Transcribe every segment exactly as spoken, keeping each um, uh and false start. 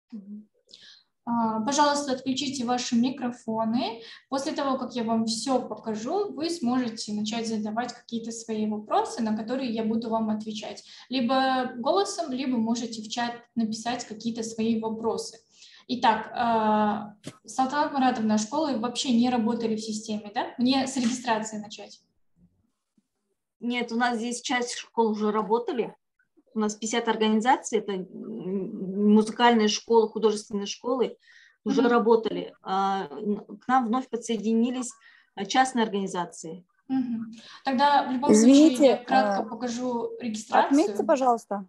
Пожалуйста, отключите ваши микрофоны. После того, как я вам все покажу, вы сможете начать задавать какие-то свои вопросы, на которые я буду вам отвечать. Либо голосом, либо можете в чат написать какие-то свои вопросы. Итак, Салтанат Маратовна, школы вообще не работали в системе, да? Мне с регистрации начать. Нет, у нас здесь часть школ уже работали. У нас пятьдесят организаций, это музыкальные школы, художественные школы уже mm-hmm. работали. К нам вновь подсоединились частные организации. Mm-hmm. Тогда в любом Извините, случае я кратко покажу регистрацию. Отметьте, пожалуйста.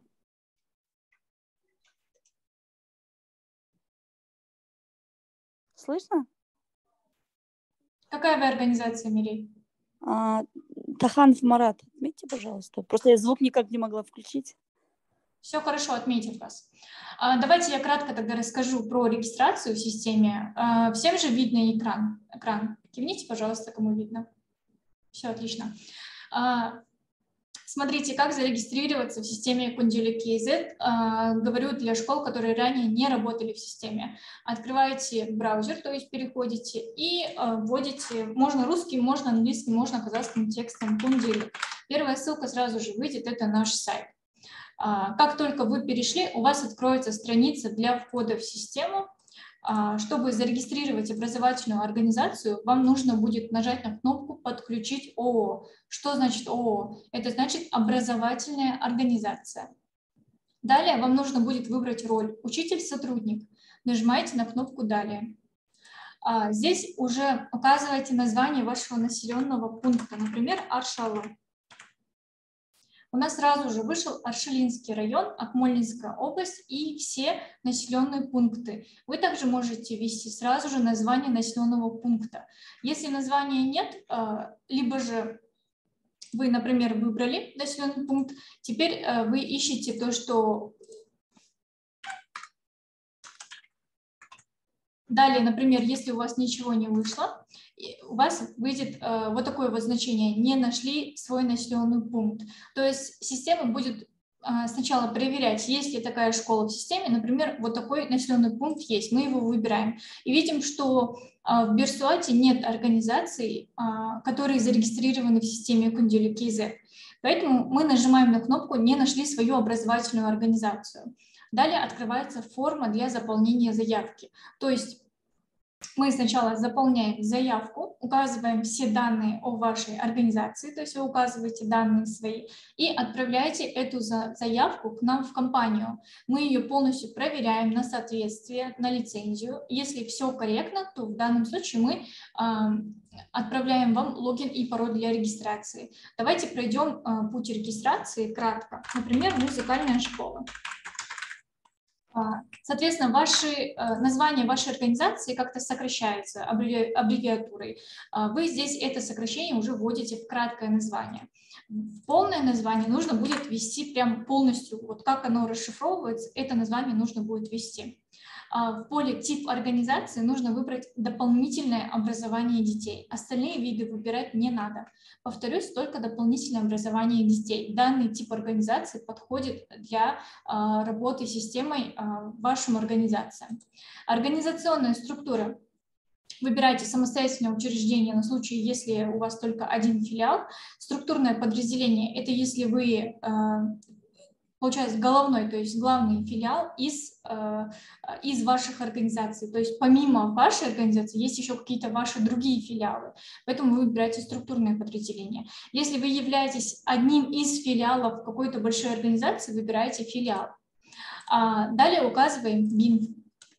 Слышно? Какая вы организация, Мирей? А, Таханов Марат, отметьте, пожалуйста. Просто я звук никак не могла включить. Все хорошо, отметив вас. Давайте я кратко тогда расскажу про регистрацию в системе. Всем же видно экран. экран. Кивните, пожалуйста, кому видно. Все отлично. Смотрите, как зарегистрироваться в системе Кундили кей зет. Говорю для школ, которые ранее не работали в системе. Открываете браузер, то есть переходите и вводите, можно русским, можно английским, можно казахским текстом Кундили. Первая ссылка сразу же выйдет, это наш сайт. Как только вы перешли, у вас откроется страница для входа в систему. Чтобы зарегистрировать образовательную организацию, вам нужно будет нажать на кнопку «Подключить ООО». Что значит ООО? Это значит образовательная организация. Далее вам нужно будет выбрать роль «Учитель-сотрудник». Нажимаете на кнопку «Далее». Здесь уже указываете название вашего населенного пункта, например, Аршалы. У нас сразу же вышел Аршалинский район, Акмолинская область и все населенные пункты. Вы также можете ввести сразу же название населенного пункта. Если названия нет, либо же вы, например, выбрали населенный пункт, теперь вы ищете то, что... Далее, например, если у вас ничего не вышло, у вас выйдет э, вот такое вот значение: не нашли свой населенный пункт. То есть система будет э, сначала проверять, есть ли такая школа в системе. Например, вот такой населенный пункт есть, мы его выбираем. И видим, что э, в Бирсуате нет организаций, э, которые зарегистрированы в системе Кундили кей зет. Поэтому мы нажимаем на кнопку «Не нашли свою образовательную организацию». Далее открывается форма для заполнения заявки. То есть мы сначала заполняем заявку, указываем все данные о вашей организации, то есть вы указываете данные свои, и отправляете эту заявку к нам в компанию. Мы ее полностью проверяем на соответствие, на лицензию. Если все корректно, то в данном случае мы э, отправляем вам логин и пароль для регистрации. Давайте пройдем э, путь регистрации кратко. Например, музыкальная школа. Соответственно, ваши, название вашей организации как-то сокращается аббревиатурой. Вы здесь это сокращение уже вводите в краткое название. В полное название нужно будет ввести прям полностью, вот как оно расшифровывается, это название нужно будет ввести. В поле «Тип организации» нужно выбрать дополнительное образование детей. Остальные виды выбирать не надо. Повторюсь, только дополнительное образование детей. Данный тип организации подходит для работы с системой вашим организациям. Организационная структура. Выбирайте самостоятельное учреждение на случай, если у вас только один филиал. Структурное подразделение – это если вы... Получается, головной, то есть главный филиал из, э, из ваших организаций. То есть помимо вашей организации есть еще какие-то ваши другие филиалы. Поэтому вы выбираете структурное подразделение. Если вы являетесь одним из филиалов какой-то большой организации, выбираете филиал. А далее указываем бин.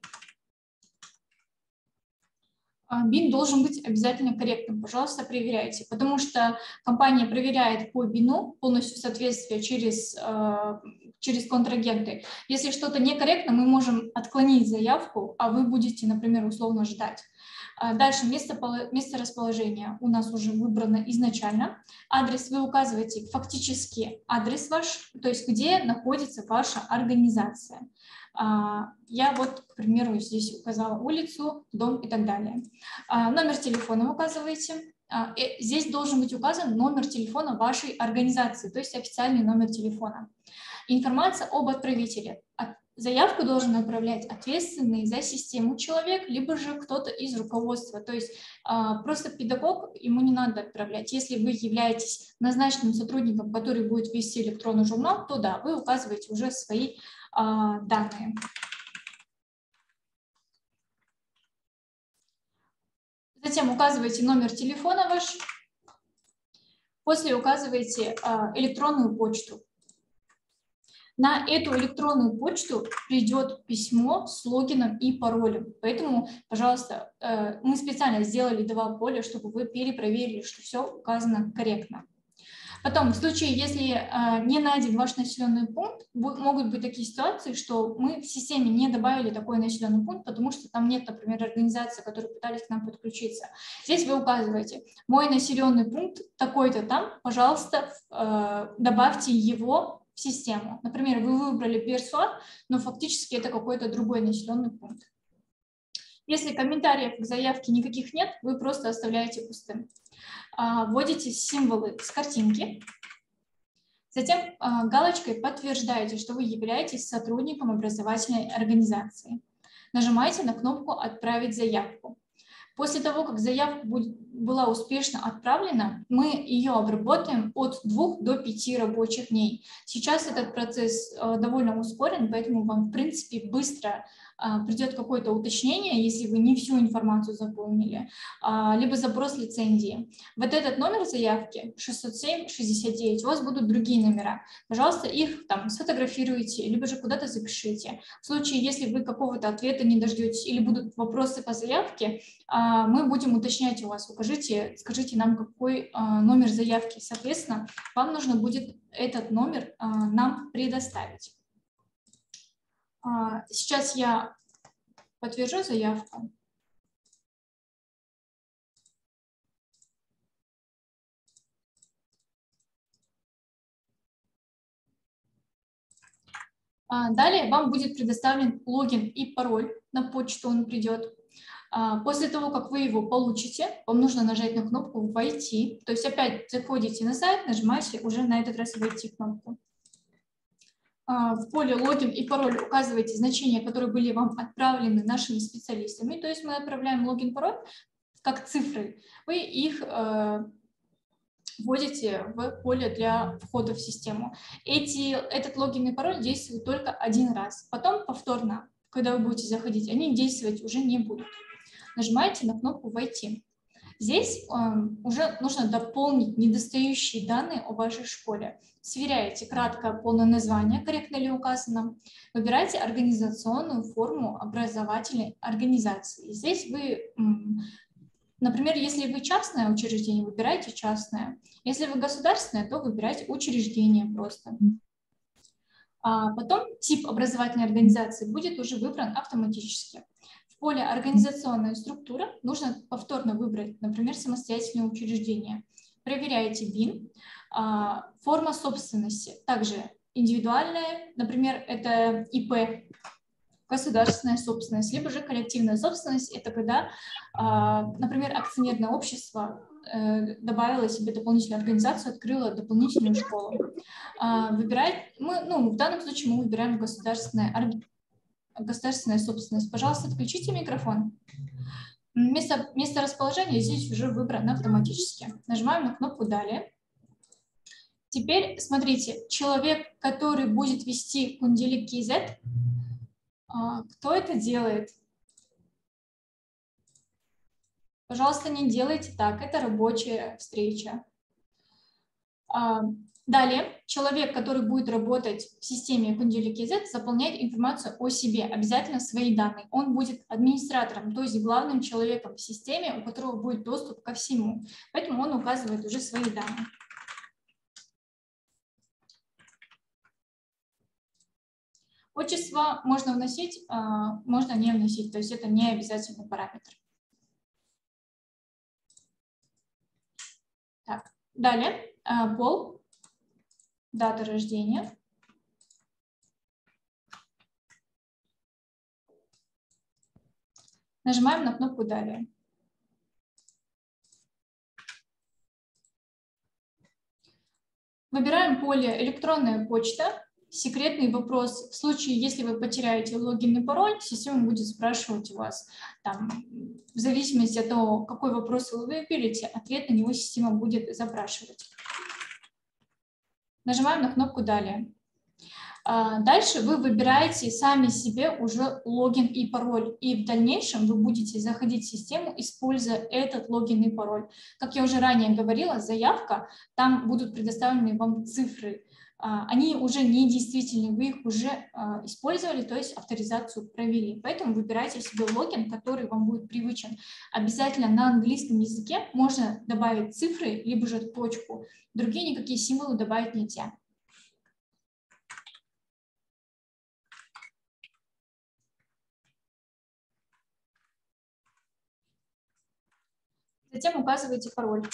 бин должен быть обязательно корректным. Пожалуйста, проверяйте, потому что компания проверяет по бину полностью соответствие через, через контрагенты. Если что-то некорректно, мы можем отклонить заявку, а вы будете, например, условно ждать. Дальше место, место расположения у нас уже выбрано изначально. Адрес вы указываете фактически адрес ваш, то есть где находится ваша организация. Я вот, к примеру, здесь указала улицу, дом и так далее. Номер телефона указываете. Здесь должен быть указан номер телефона вашей организации, то есть официальный номер телефона. Информация об отправителе. заявку должен направлять ответственный за систему человек, либо же кто-то из руководства. То есть просто педагог, ему не надо отправлять. Если вы являетесь назначенным сотрудником, который будет вести электронный журнал, то да, вы указываете уже свои данные. Затем указываете номер телефона ваш. После указываете электронную почту. На эту электронную почту придет письмо с логином и паролем. Поэтому, пожалуйста, мы специально сделали два поля, чтобы вы перепроверили, что все указано корректно. Потом, в случае, если не найден ваш населенный пункт, могут быть такие ситуации, что мы в системе не добавили такой населенный пункт, потому что там нет, например, организации, которые пытались к нам подключиться. Здесь вы указываете, мой населенный пункт такой-то там, пожалуйста, добавьте его в систему. Например, вы выбрали Персуа, но фактически это какой-то другой населенный пункт. Если комментариев к заявке никаких нет, вы просто оставляете пустым. Вводите символы с картинки. Затем галочкой подтверждаете, что вы являетесь сотрудником образовательной организации. Нажимаете на кнопку «Отправить заявку». После того, как заявка будет, была успешно отправлена, мы ее обработаем от двух до пяти рабочих дней. Сейчас этот процесс э, довольно ускорен, поэтому вам, в принципе, быстро э, придет какое-то уточнение, если вы не всю информацию заполнили, э, либо запрос лицензии. Вот этот номер заявки шестьсот семь шестьдесят девять, у вас будут другие номера. Пожалуйста, их там сфотографируйте, либо же куда-то запишите. В случае, если вы какого-то ответа не дождетесь или будут вопросы по заявке, мы будем уточнять у вас. Укажите, скажите нам, какой номер заявки. Соответственно, вам нужно будет этот номер нам предоставить. Сейчас я подтвержу заявку. Далее вам будет предоставлен логин и пароль, на почту он придет. После того, как вы его получите, вам нужно нажать на кнопку «Войти». То есть опять заходите на сайт, нажимаете уже на этот раз «Войти» кнопку. В поле «Логин» и пароль указываете значения, которые были вам отправлены нашими специалистами. То есть мы отправляем логин, пароль как цифры. Вы их э, вводите в поле для входа в систему. Эти, этот логин и пароль действуют только один раз. Потом повторно, когда вы будете заходить, они действовать уже не будут. Нажимаете на кнопку «Войти». Здесь э, уже нужно дополнить недостающие данные о вашей школе. Сверяете краткое полное название, корректно ли указано. Выбираете организационную форму образовательной организации. Здесь вы, например, если вы частное учреждение, выбирайте частное. Если вы государственное, то выбирайте учреждение просто. А потом тип образовательной организации будет уже выбран автоматически. В поле «Организационная структура» нужно повторно выбрать, например, самостоятельное учреждение. Проверяете БИН. Форма собственности также индивидуальная, например, это ИП, государственная собственность, либо же коллективная собственность. Это когда, например, акционерное общество добавила себе дополнительную организацию, открыла дополнительную школу. Выбирать, мы, ну, в данном случае мы выбираем государственная, государственная собственность. Пожалуйста, отключите микрофон. Место, место расположения здесь уже выбрано автоматически. Нажимаем на кнопку «Далее». Теперь смотрите, человек, который будет вести Кунделик кей зет, кто это делает? Пожалуйста, не делайте так, это рабочая встреча. Далее, человек, который будет работать в системе Кунделик кей зет, заполняет информацию о себе, обязательно свои данные. Он будет администратором, то есть главным человеком в системе, у которого будет доступ ко всему. Поэтому он указывает уже свои данные. Отчество можно вносить, можно не вносить, то есть это не обязательный параметр. Так, далее, пол. Дата рождения. Нажимаем на кнопку «Далее». Выбираем поле «Электронная почта». секретный вопрос. В случае, если вы потеряете логин и пароль, система будет спрашивать у вас, там, в зависимости от того, какой вопрос вы выберете, ответ на него система будет запрашивать. Нажимаем на кнопку «Далее». Дальше вы выбираете сами себе уже логин и пароль, и в дальнейшем вы будете заходить в систему, используя этот логин и пароль. Как я уже ранее говорила, заявка, там будут предоставлены вам цифры. Они уже не действительны, вы их уже использовали, то есть авторизацию провели. Поэтому выбирайте себе логин, который вам будет привычен. Обязательно на английском языке можно добавить цифры, либо же точку. Другие никакие символы добавить нельзя. Затем указываете пароль.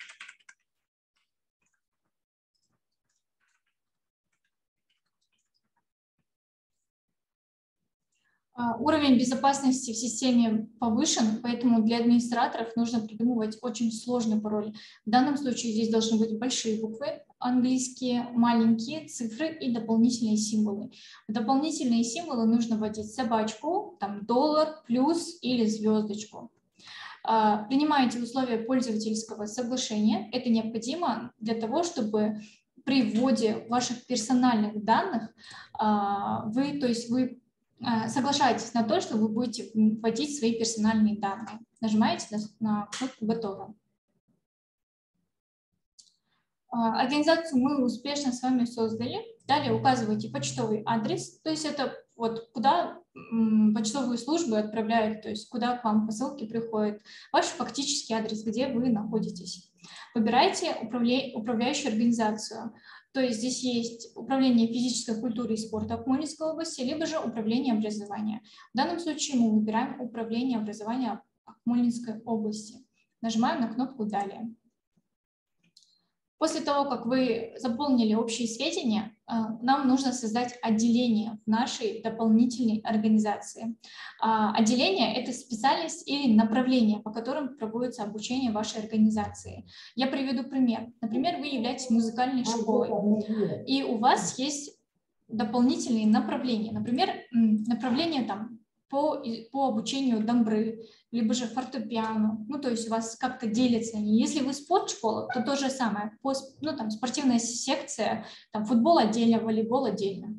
Уровень безопасности в системе повышен, поэтому для администраторов нужно придумывать очень сложный пароль. В данном случае здесь должны быть большие буквы, английские, маленькие цифры и дополнительные символы. В дополнительные символы нужно вводить собачку, там, доллар, плюс или звездочку. Принимаете условия пользовательского соглашения. Это необходимо для того, чтобы при вводе ваших персональных данных вы, то есть вы соглашаетесь на то, что вы будете вводить свои персональные данные. Нажимаете на кнопку «Готово». Организацию мы успешно с вами создали. Далее указываете почтовый адрес, то есть это вот куда почтовые службы отправляют, то есть куда к вам посылки приходят, ваш фактический адрес, где вы находитесь. Выбирайте управля... управляющую организацию, то есть здесь есть управление физической культуры и спорта Акмолинской области, либо же управление образования. В данном случае мы выбираем управление образования Акмолинской области. Нажимаем на кнопку «Далее». После того, как вы заполнили общие сведения, нам нужно создать отделение в нашей дополнительной организации. Отделение – это специальность или направление, по которым проводится обучение вашей организации. Я приведу пример. Например, вы являетесь музыкальной школой, и у вас есть дополнительные направления. Например, направление там, по, по обучению домбры, либо же фортепиано, ну, то есть у вас как-то делятся они. Если вы спортшкола, то то же самое, по, ну, там, спортивная секция, там, футбол отдельно, волейбол отдельно.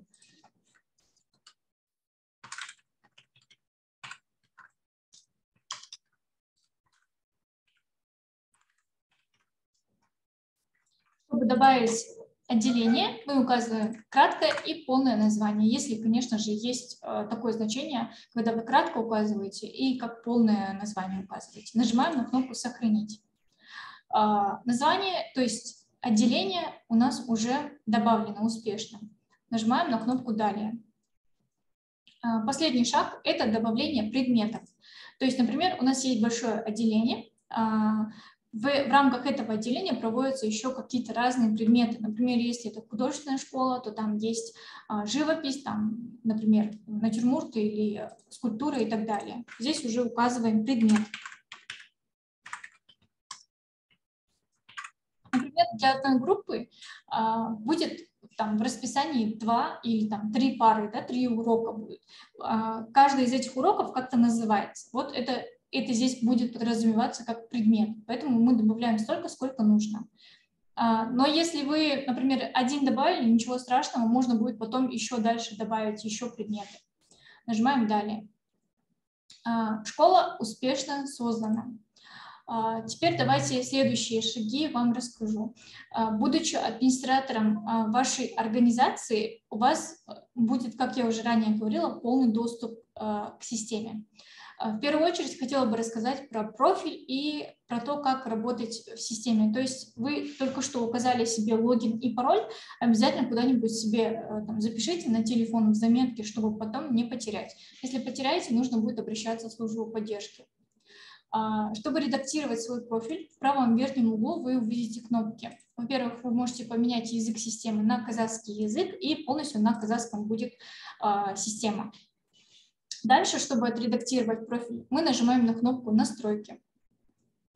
Чтобы добавить отделение, мы указываем краткое и полное название, если, конечно же, есть э, такое значение, когда вы кратко указываете и как полное название указываете. Нажимаем на кнопку «Сохранить». Э, название, то есть отделение у нас уже добавлено успешно. Нажимаем на кнопку «Далее». Э, последний шаг – это добавление предметов. То есть, например, у нас есть большое отделение, э, В, в рамках этого отделения проводятся еще какие-то разные предметы. Например, если это художественная школа, то там есть а, живопись, там, например, натюрморты или скульптуры и так далее. Здесь уже указываем предмет. Например, для одной группы а, будет там в расписании два или там три пары, да, три урока будет. А, каждый из этих уроков как-то называется. Вот это Это здесь будет подразумеваться как предмет, поэтому мы добавляем столько, сколько нужно. Но если вы, например, один добавили, ничего страшного, можно будет потом еще дальше добавить еще предметы. Нажимаем «Далее». Школа успешно создана. Теперь давайте следующие шаги вам расскажу. Будучи администратором вашей организации, у вас будет, как я уже ранее говорила, полный доступ к системе. В первую очередь хотела бы рассказать про профиль и про то, как работать в системе. То есть вы только что указали себе логин и пароль, обязательно куда-нибудь себе там, запишите на телефон в заметке, чтобы потом не потерять. Если потеряете, нужно будет обращаться в службу поддержки. Чтобы редактировать свой профиль, в правом верхнем углу вы увидите кнопки. Во-первых, вы можете поменять язык системы на казахский язык, и полностью на казахском будет система. Дальше, чтобы отредактировать профиль, мы нажимаем на кнопку «Настройки».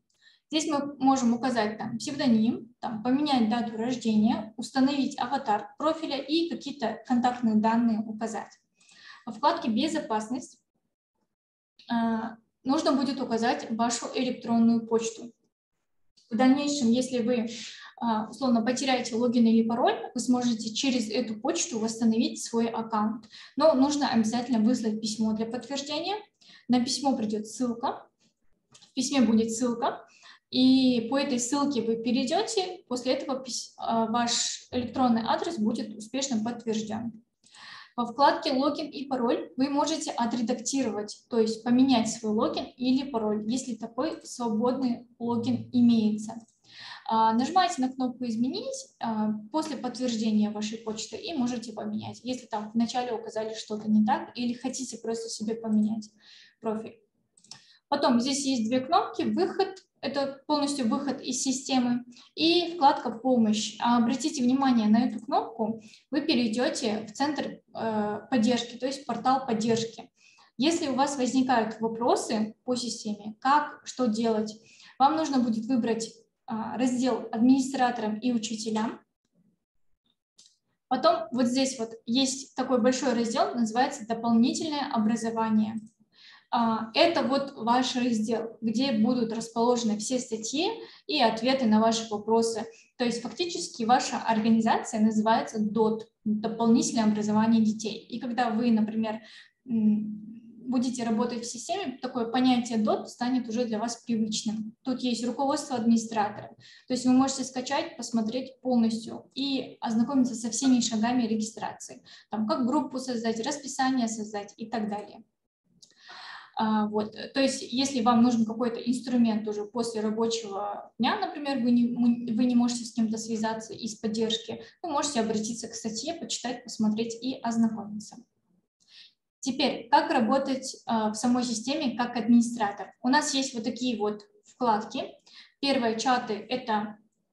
Здесь мы можем указать там псевдоним, там, поменять дату рождения, установить аватар профиля и какие-то контактные данные указать. Во вкладке «Безопасность» э, нужно будет указать вашу электронную почту. В дальнейшем, если вы условно потеряете логин или пароль, вы сможете через эту почту восстановить свой аккаунт. Но нужно обязательно выслать письмо для подтверждения. На письмо придет ссылка. В письме будет ссылка. И по этой ссылке вы перейдете. После этого ваш электронный адрес будет успешно подтвержден. Во вкладке «Логин и пароль» вы можете отредактировать, то есть поменять свой логин или пароль, если такой свободный логин имеется. Нажимаете на кнопку «Изменить» после подтверждения вашей почты и можете поменять, если там вначале указали что-то не так или хотите просто себе поменять профиль. Потом здесь есть две кнопки «Выход». Это полностью выход из системы. И вкладка «Помощь». Обратите внимание на эту кнопку. Вы перейдете в центр э, поддержки, то есть портал поддержки. Если у вас возникают вопросы по системе, как, что делать, вам нужно будет выбрать э, раздел «Администраторам и учителям». Потом вот здесь вот есть такой большой раздел, называется «Дополнительное образование». Это вот ваш раздел, где будут расположены все статьи и ответы на ваши вопросы. То есть фактически ваша организация называется ДОТ, дополнительное образование детей. И когда вы, например, будете работать в системе, такое понятие ДОТ станет уже для вас привычным. Тут есть руководство администратора. То есть вы можете скачать, посмотреть полностью и ознакомиться со всеми шагами регистрации. Там, как группу создать, расписание создать и так далее. Вот. То есть, если вам нужен какой-то инструмент уже после рабочего дня, например, вы не, вы не можете с кем-то связаться из поддержки, вы можете обратиться к статье, почитать, посмотреть и ознакомиться. Теперь, как работать в самой системе как администратор? У нас есть вот такие вот вкладки. Первые чаты – это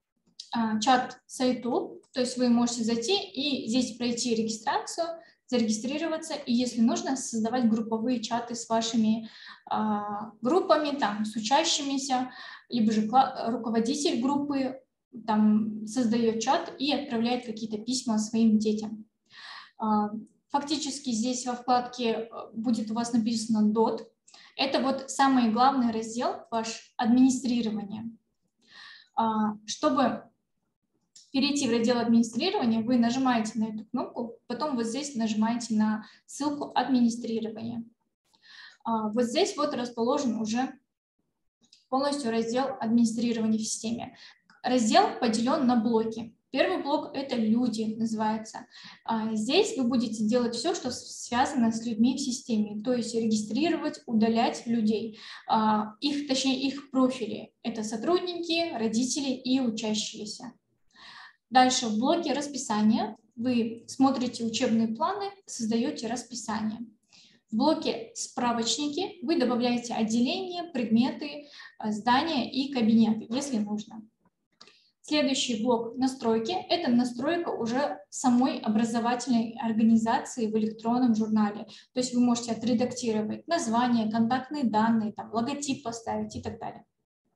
чат сайту, то есть вы можете зайти и здесь пройти регистрацию, зарегистрироваться, и если нужно, создавать групповые чаты с вашими а, группами, там, с учащимися, либо же руководитель группы там, создает чат и отправляет какие-то письма своим детям. А, фактически здесь во вкладке будет у вас написано ДОТ. Это вот самый главный раздел, ваш администрирование. А, чтобы перейти в раздел администрирования, вы нажимаете на эту кнопку, потом вот здесь нажимаете на ссылку администрирования. Вот здесь вот расположен уже полностью раздел администрирования в системе. Раздел поделен на блоки. Первый блок – это «Люди» называется. Здесь вы будете делать все, что связано с людьми в системе, то есть регистрировать, удалять людей, их, точнее их профили. Это сотрудники, родители и учащиеся. Дальше в блоке «Расписание» вы смотрите учебные планы, создаете расписание. В блоке «Справочники» вы добавляете отделения, предметы, здания и кабинеты, если нужно. Следующий блок «Настройки» – это настройка уже самой образовательной организации в электронном журнале. То есть вы можете отредактировать название, контактные данные, там, логотип поставить и так далее.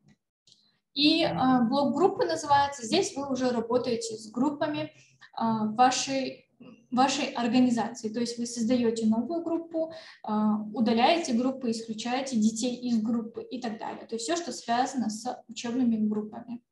И э, блок группы называется. Здесь вы уже работаете с группами э, вашей, вашей организации. То есть вы создаете новую группу, э, удаляете группы, исключаете детей из группы и так далее. То есть все, что связано с учебными группами.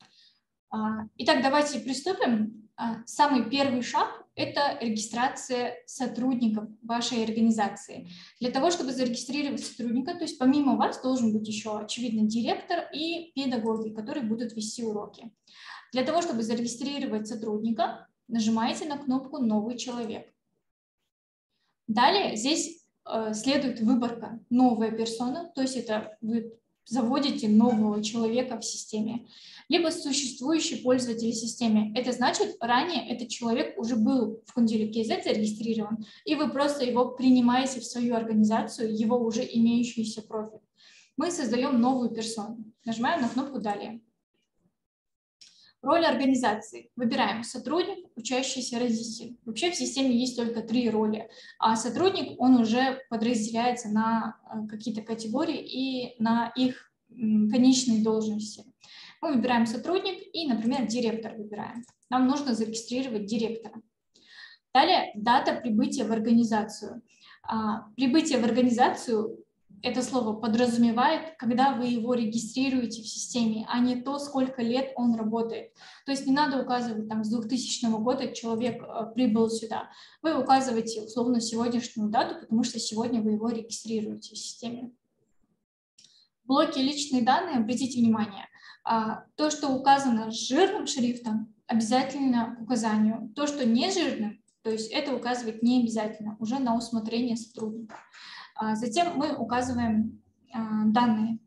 Э, итак, давайте приступим. Э, самый первый шаг – это регистрация сотрудников вашей организации. Для того, чтобы зарегистрировать сотрудника, то есть помимо вас должен быть еще, очевидно, директор и педагоги, которые будут вести уроки. Для того, чтобы зарегистрировать сотрудника, нажимаете на кнопку «Новый человек». Далее здесь э, следует выборка «Новая персона», то есть это вы заводите нового человека в системе, либо существующий пользователь в системе. Это значит, ранее этот человек уже был в Кундиле кей зет зарегистрирован, и вы просто его принимаете в свою организацию, его уже имеющийся профиль. Мы создаем новую персону. Нажимаем на кнопку «Далее». Роль организации. Выбираем сотрудник, учащийся, родитель. Вообще в системе есть только три роли, а сотрудник, он уже подразделяется на какие-то категории и на их конечные должности. Мы выбираем сотрудник и, например, директор выбираем. Нам нужно зарегистрировать директора. Далее дата прибытия в организацию. Прибытие в организацию — это слово подразумевает, когда вы его регистрируете в системе, а не то, сколько лет он работает. То есть не надо указывать, там, с двухтысячного года человек прибыл сюда. Вы указываете условно сегодняшнюю дату, потому что сегодня вы его регистрируете в системе. В блоке «Личные данные» обратите внимание, то, что указано жирным шрифтом, обязательно к указанию. То, что не жирным, то есть это указывать не обязательно, уже на усмотрение сотрудника. Затем мы указываем данные.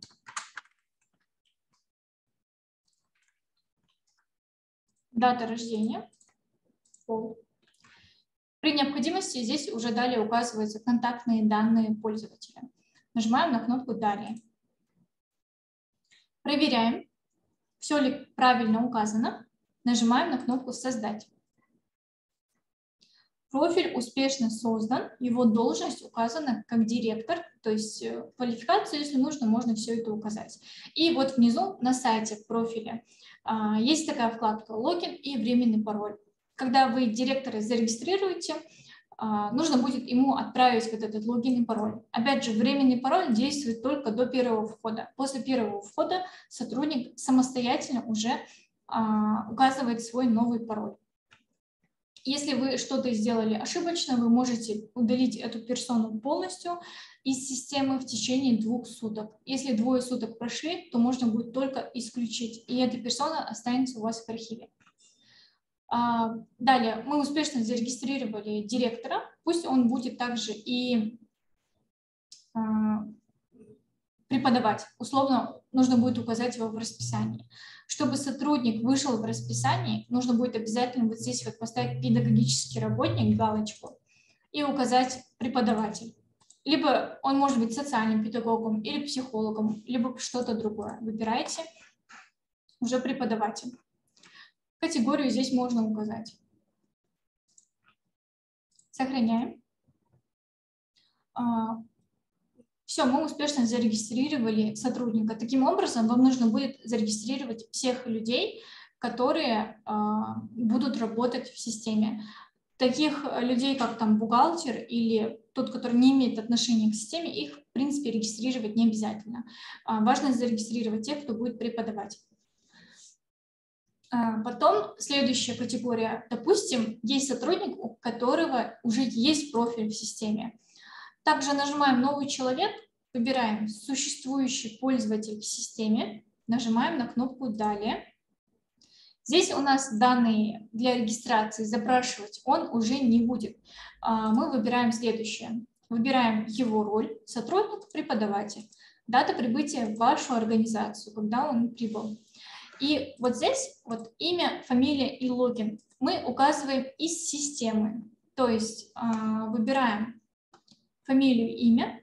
Дата рождения, пол. При необходимости здесь уже далее указываются контактные данные пользователя. Нажимаем на кнопку «Далее». Проверяем, все ли правильно указано. Нажимаем на кнопку «Создать». Профиль успешно создан, его должность указана как директор, то есть квалификацию, если нужно, можно все это указать. И вот внизу на сайте профиля а, есть такая вкладка «Логин» и временный пароль. Когда вы директора зарегистрируете, а, нужно будет ему отправить вот этот логин и пароль. Опять же, временный пароль действует только до первого входа. После первого входа сотрудник самостоятельно уже а, указывает свой новый пароль. Если вы что-то сделали ошибочно, вы можете удалить эту персону полностью из системы в течение двух суток. Если двое суток прошли, то можно будет только исключить, и эта персона останется у вас в архиве. Далее, мы успешно зарегистрировали директора, пусть он будет также и преподавать. Условно, нужно будет указать его в расписании. Чтобы сотрудник вышел в расписании, нужно будет обязательно вот здесь вот поставить педагогический работник, галочку, и указать преподаватель. Либо он может быть социальным педагогом или психологом, либо что-то другое. Выбирайте уже преподаватель. Категорию здесь можно указать. Сохраняем. Все, мы успешно зарегистрировали сотрудника. Таким образом, вам нужно будет зарегистрировать всех людей, которые э, будут работать в системе. Таких людей, как там бухгалтер или тот, который не имеет отношения к системе, их, в принципе, регистрировать не обязательно. Э, важно зарегистрировать тех, кто будет преподавать. Э, потом следующая категория. Допустим, есть сотрудник, у которого уже есть профиль в системе. Также нажимаем «Новый человек», выбираем «Существующий пользователь в системе», нажимаем на кнопку «Далее». Здесь у нас данные для регистрации запрашивать он уже не будет. Мы выбираем следующее. Выбираем его роль, сотрудник, преподаватель, дата прибытия в вашу организацию, когда он прибыл. И вот здесь вот имя, фамилия и логин мы указываем из системы. То есть выбираем фамилию, имя.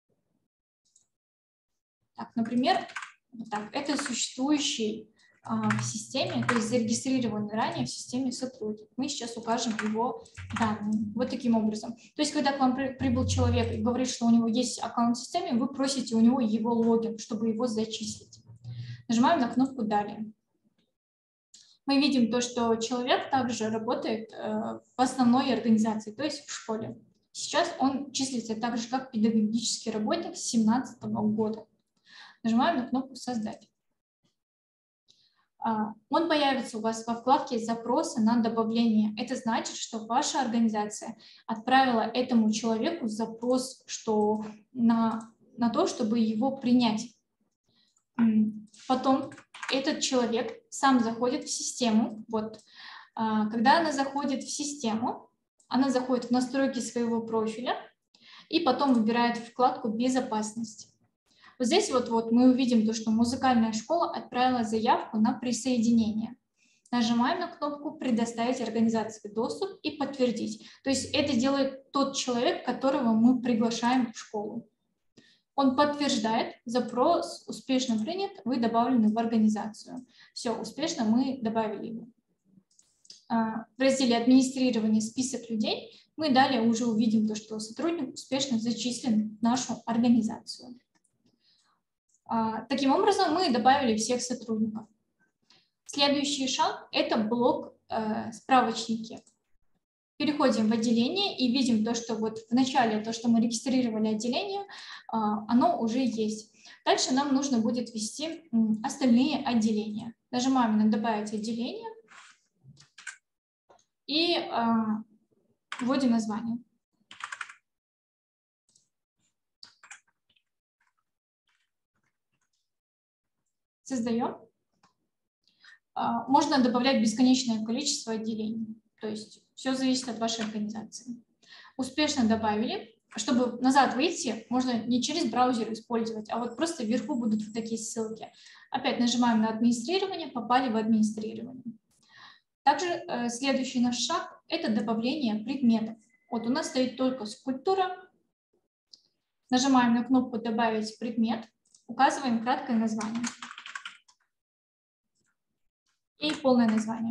Так, например, вот так, это существующий а, в системе, то есть зарегистрированный ранее в системе сотрудник. Мы сейчас укажем его данные. Вот таким образом. То есть, когда к вам при, прибыл человек и говорит, что у него есть аккаунт в системе, вы просите у него его логин, чтобы его зачислить. Нажимаем на кнопку «Далее». Мы видим то, что человек также работает э, в основной организации, то есть в школе. Сейчас он числится так же, как педагогический работник с две тысячи семнадцатого года. Нажимаем на кнопку «Создать». Он появится у вас во вкладке «Запросы на добавление». Это значит, что ваша организация отправила этому человеку запрос что на, на то, чтобы его принять. Потом этот человек сам заходит в систему. Вот. Когда она заходит в систему, она заходит в настройки своего профиля и потом выбирает вкладку «Безопасность». Вот здесь вот, вот мы увидим то, что музыкальная школа отправила заявку на присоединение. Нажимаем на кнопку «Предоставить организации доступ» и «Подтвердить». То есть это делает тот человек, которого мы приглашаем в школу. Он подтверждает, запрос успешно принят, вы добавлены в организацию. Все, успешно мы добавили его. В разделе «Администрирование список людей» мы далее уже увидим то, что сотрудник успешно зачислен в нашу организацию. Таким образом, мы добавили всех сотрудников. Следующий шаг – это блок справочники. Переходим в отделение и видим то, что вот в начале, то, что мы регистрировали отделение, оно уже есть. Дальше нам нужно будет ввести остальные отделения. Нажимаем на «Добавить отделение» и вводим название. Создаем. Можно добавлять бесконечное количество отделений. То есть все зависит от вашей организации. Успешно добавили. Чтобы назад выйти, можно не через браузер использовать, а вот просто вверху будут вот такие ссылки. Опять нажимаем на администрирование, попали в администрирование. Также э, следующий наш шаг – это добавление предметов. Вот у нас стоит только скульптура. Нажимаем на кнопку «Добавить предмет», указываем краткое название и полное название.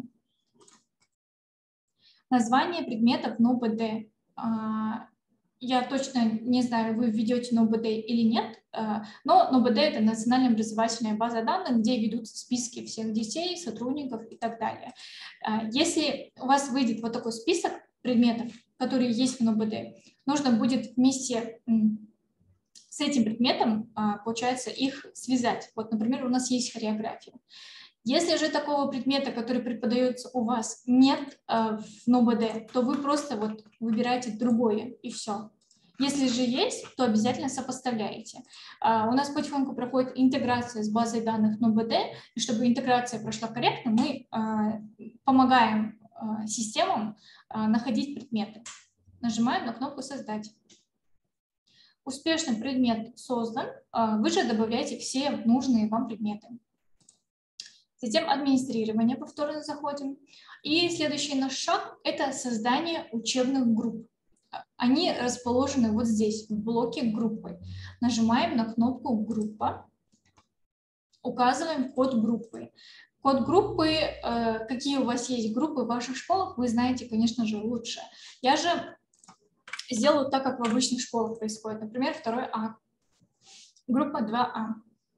Название предметов НОБД. Я точно не знаю, вы введете НОБД или нет, но НОБД – это национальная образовательная база данных, где ведутся списки всех детей, сотрудников и так далее. Если у вас выйдет вот такой список предметов, которые есть в НОБД, нужно будет вместе с этим предметом, получается, их связать. Вот, например, у нас есть хореография. Если же такого предмета, который преподается у вас, нет э, в НОБД, то вы просто вот выбираете другое и все. Если же есть, то обязательно сопоставляете. А, у нас потихоньку проходит интеграция с базой данных НОБД, и чтобы интеграция прошла корректно, мы э, помогаем э, системам э, находить предметы. Нажимаем на кнопку «Создать». Успешно предмет создан, э, вы же добавляете все нужные вам предметы. Затем администрирование, повторно заходим. И следующий наш шаг – это создание учебных групп. Они расположены вот здесь, в блоке группы. Нажимаем на кнопку «Группа», указываем код группы. Код группы, э, какие у вас есть группы в ваших школах, вы знаете, конечно же, лучше. Я же сделаю так, как в обычных школах происходит. Например, второй А, группа два А.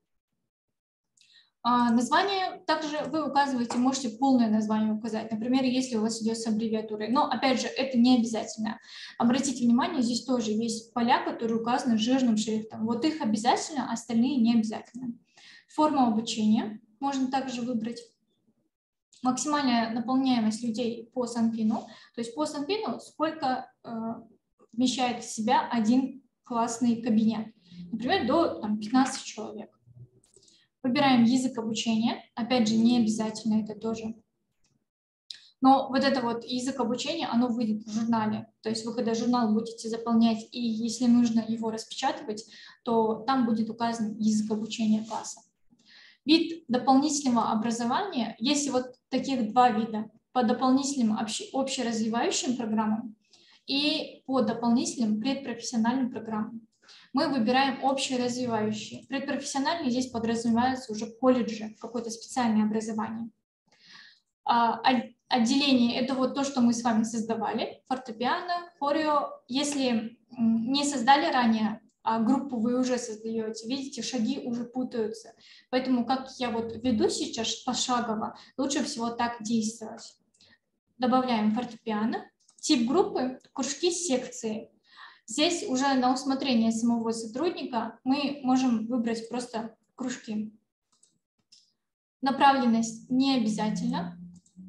А, название также вы указываете, можете полное название указать, например, если у вас идет с аббревиатурой. Но, опять же, это не обязательно. Обратите внимание, здесь тоже есть поля, которые указаны жирным шрифтом. Вот их обязательно, остальные не обязательно. Форма обучения можно также выбрать. Максимальная наполняемость людей по Санпину. То есть по Санпину сколько э, вмещает в себя один классный кабинет. Например, до там, пятнадцати человек. Выбираем язык обучения, опять же, не обязательно это тоже. Но вот это вот язык обучения, оно выйдет в журнале. То есть вы когда журнал будете заполнять, и если нужно его распечатывать, то там будет указан язык обучения класса. Вид дополнительного образования, есть вот таких два вида. По дополнительным общеразвивающим программам и по дополнительным предпрофессиональным программам. Мы выбираем общеразвивающие. Предпрофессиональные здесь подразумеваются уже колледжи, какое-то специальное образование. Отделение – это вот то, что мы с вами создавали. Фортепиано, хорео. Если не создали ранее, а группу вы уже создаете, видите, шаги уже путаются. Поэтому, как я вот веду сейчас пошагово, лучше всего так действовать. Добавляем фортепиано. Тип группы – кружки, секции. Здесь уже на усмотрение самого сотрудника мы можем выбрать просто кружки. Направленность не обязательно.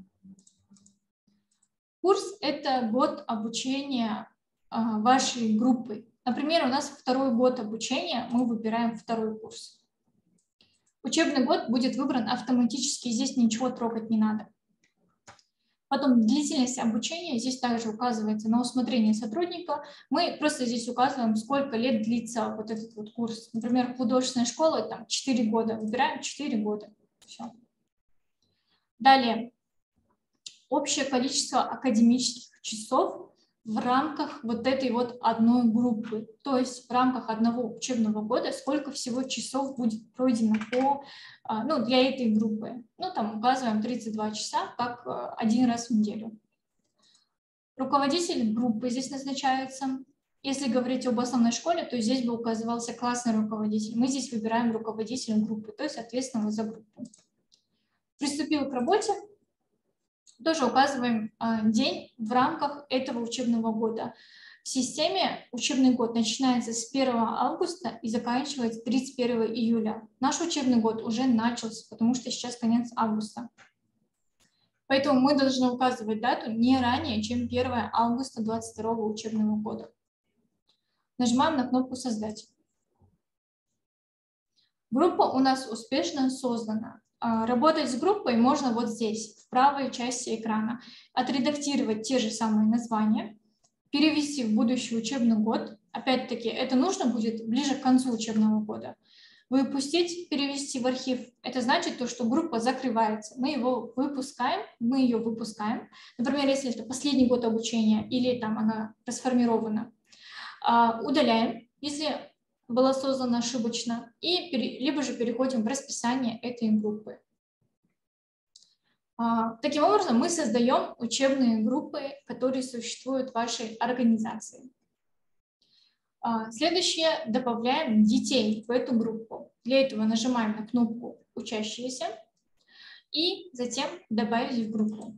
Курс – это год обучения а, вашей группы. Например, у нас второй год обучения, мы выбираем второй курс. Учебный год будет выбран автоматически, здесь ничего трогать не надо. Потом длительность обучения здесь также указывается на усмотрение сотрудника. Мы просто здесь указываем, сколько лет длится вот этот вот курс. Например, художественная школа, там четыре года. Выбираем четыре года. Все. Далее. Общее количество академических часов в рамках вот этой вот одной группы. То есть в рамках одного учебного года сколько всего часов будет пройдено по, ну, для этой группы. Ну, там указываем тридцать два часа, как один раз в неделю. Руководитель группы здесь назначается. Если говорить об основной школе, то здесь бы указывался классный руководитель. Мы здесь выбираем руководителя группы, то есть ответственного за группу. Приступил к работе. Тоже указываем день в рамках этого учебного года. В системе учебный год начинается с первого августа и заканчивается тридцать первого июля. Наш учебный год уже начался, потому что сейчас конец августа. Поэтому мы должны указывать дату не ранее, чем первого августа двадцать второго учебного года. Нажимаем на кнопку «Создать». Группа у нас успешно создана. Работать с группой можно вот здесь, в правой части экрана. Отредактировать те же самые названия, перевести в будущий учебный год. Опять-таки, это нужно будет ближе к концу учебного года. Выпустить, перевести в архив. Это значит, то, что группа закрывается. Мы его выпускаем, мы ее выпускаем. Например, если это последний год обучения или там она расформирована. Удаляем, если была создана ошибочно, и либо же переходим в расписание этой группы. Таким образом, мы создаем учебные группы, которые существуют в вашей организации. Следующее, добавляем детей в эту группу. Для этого нажимаем на кнопку «Учащиеся» и затем «Добавить в группу».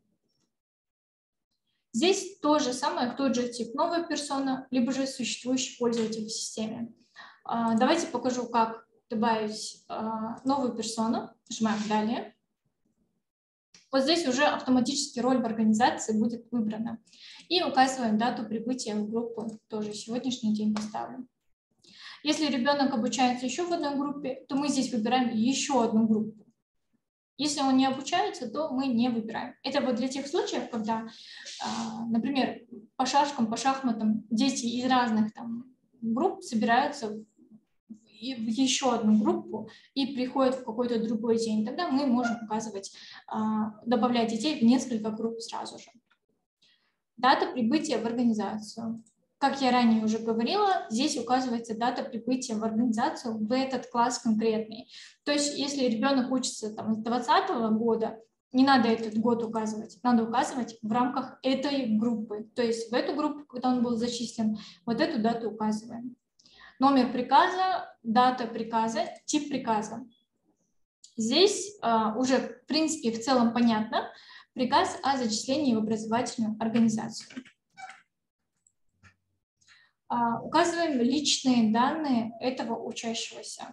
Здесь то же самое, тот же тип новая персона, либо же существующий пользователь в системе. Давайте покажу, как добавить новую персону. Нажимаем «Далее». Вот здесь уже автоматически роль в организации будет выбрана. И указываем дату прибытия в группу, тоже сегодняшний день поставлю. Если ребенок обучается еще в одной группе, то мы здесь выбираем еще одну группу. Если он не обучается, то мы не выбираем. Это вот для тех случаев, когда, например, по шашкам, по шахматам дети из разных там групп собираются в еще одну группу и приходят в какой-то другой день. Тогда мы можем указывать, добавлять детей в несколько групп сразу же. Дата прибытия в организацию. Как я ранее уже говорила, здесь указывается дата прибытия в организацию в этот класс конкретный. То есть, если ребенок учится там, с двадцатого года, не надо этот год указывать, надо указывать в рамках этой группы. То есть, в эту группу, когда он был зачислен, вот эту дату указываем. Номер приказа, дата приказа, тип приказа. Здесь э, уже, в принципе, в целом понятно. Приказ о зачислении в образовательную организацию. Uh, указываем личные данные этого учащегося.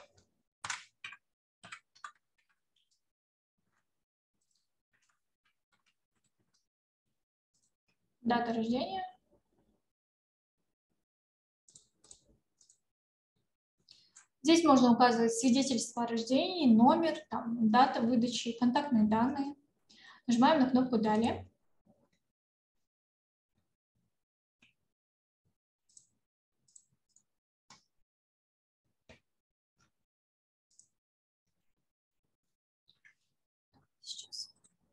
Дата рождения. Здесь можно указывать свидетельство о рождении, номер, там, дата выдачи, контактные данные. Нажимаем на кнопку «Далее». Сейчас.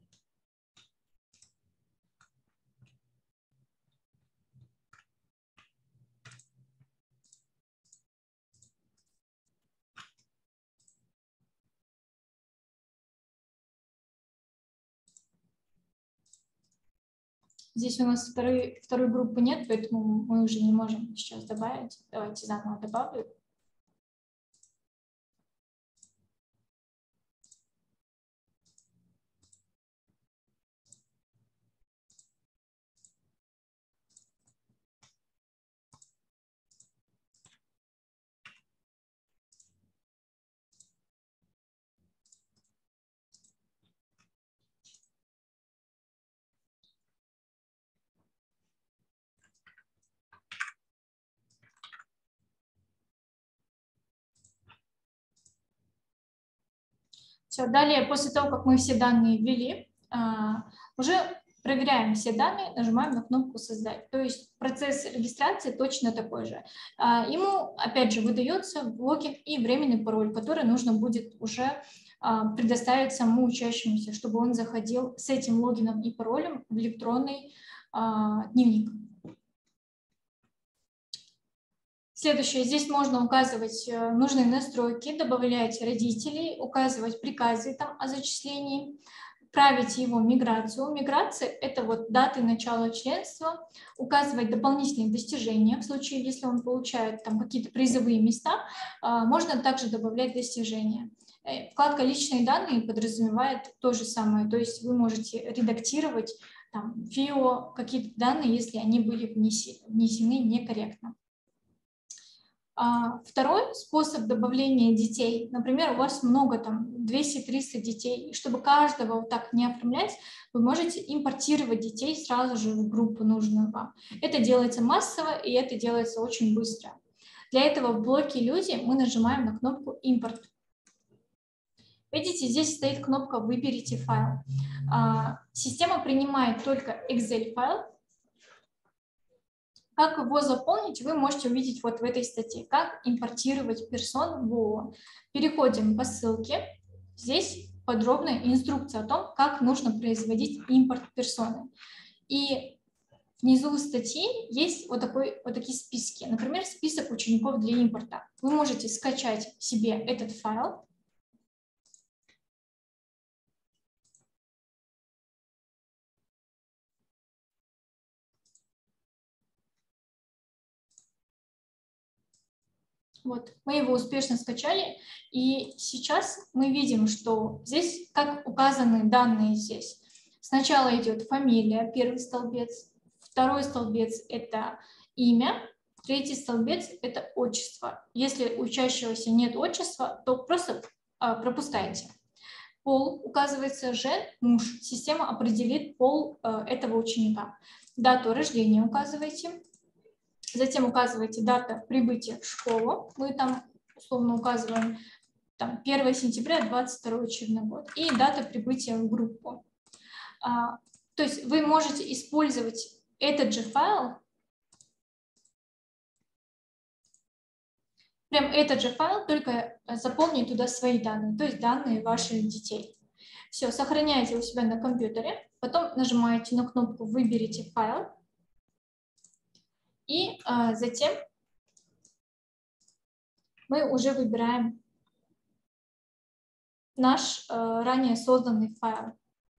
Здесь у нас второй, второй группы нет, поэтому мы уже не можем сейчас добавить. Давайте заново добавлю. Все, далее, после того, как мы все данные ввели, уже проверяем все данные, нажимаем на кнопку «Создать». То есть процесс регистрации точно такой же. Ему, опять же, выдается логин и временный пароль, который нужно будет уже предоставить самому учащемуся, чтобы он заходил с этим логином и паролем в электронный дневник. Следующее. Здесь можно указывать нужные настройки, добавлять родителей, указывать приказы там, о зачислении. отправить его в миграцию. Миграция – это вот даты начала членства, указывать дополнительные достижения. В случае, если он получает там какие-то призовые места, можно также добавлять достижения. Вкладка «Личные данные» подразумевает то же самое, то есть вы можете редактировать там, ФИО, какие-то данные, если они были внесены, внесены некорректно. Второй способ добавления детей, например, у вас много, там, двести-триста детей, и чтобы каждого вот так не оформлять, вы можете импортировать детей сразу же в группу нужную вам. Это делается массово, и это делается очень быстро. Для этого в блоке «Люди» мы нажимаем на кнопку «Импорт». Видите, здесь стоит кнопка «Выберите файл». Система принимает только Excel-файл. Как его заполнить, вы можете увидеть вот в этой статье. Как импортировать персон в ООО. Переходим по ссылке. Здесь подробная инструкция о том, как нужно производить импорт персоны. И внизу статьи есть вот, такой, вот такие списки. Например, список учеников для импорта. Вы можете скачать себе этот файл. Вот, мы его успешно скачали, и сейчас мы видим, что здесь, как указаны данные здесь. Сначала идет фамилия, первый столбец, второй столбец – это имя, третий столбец – это отчество. Если у учащегося нет отчества, то просто а, пропускайте. Пол указывается же, муж. Система определит пол а, этого ученика. Дату рождения указывайте. Затем указываете дата прибытия в школу. Мы там условно указываем там, первое сентября двадцать второй учебный год. И дата прибытия в группу. А, то есть вы можете использовать этот же файл, прям этот же файл, только заполнить туда свои данные, то есть данные ваших детей. Все, сохраняете у себя на компьютере, потом нажимаете на кнопку «Выберите файл». И а, затем мы уже выбираем наш а, ранее созданный файл.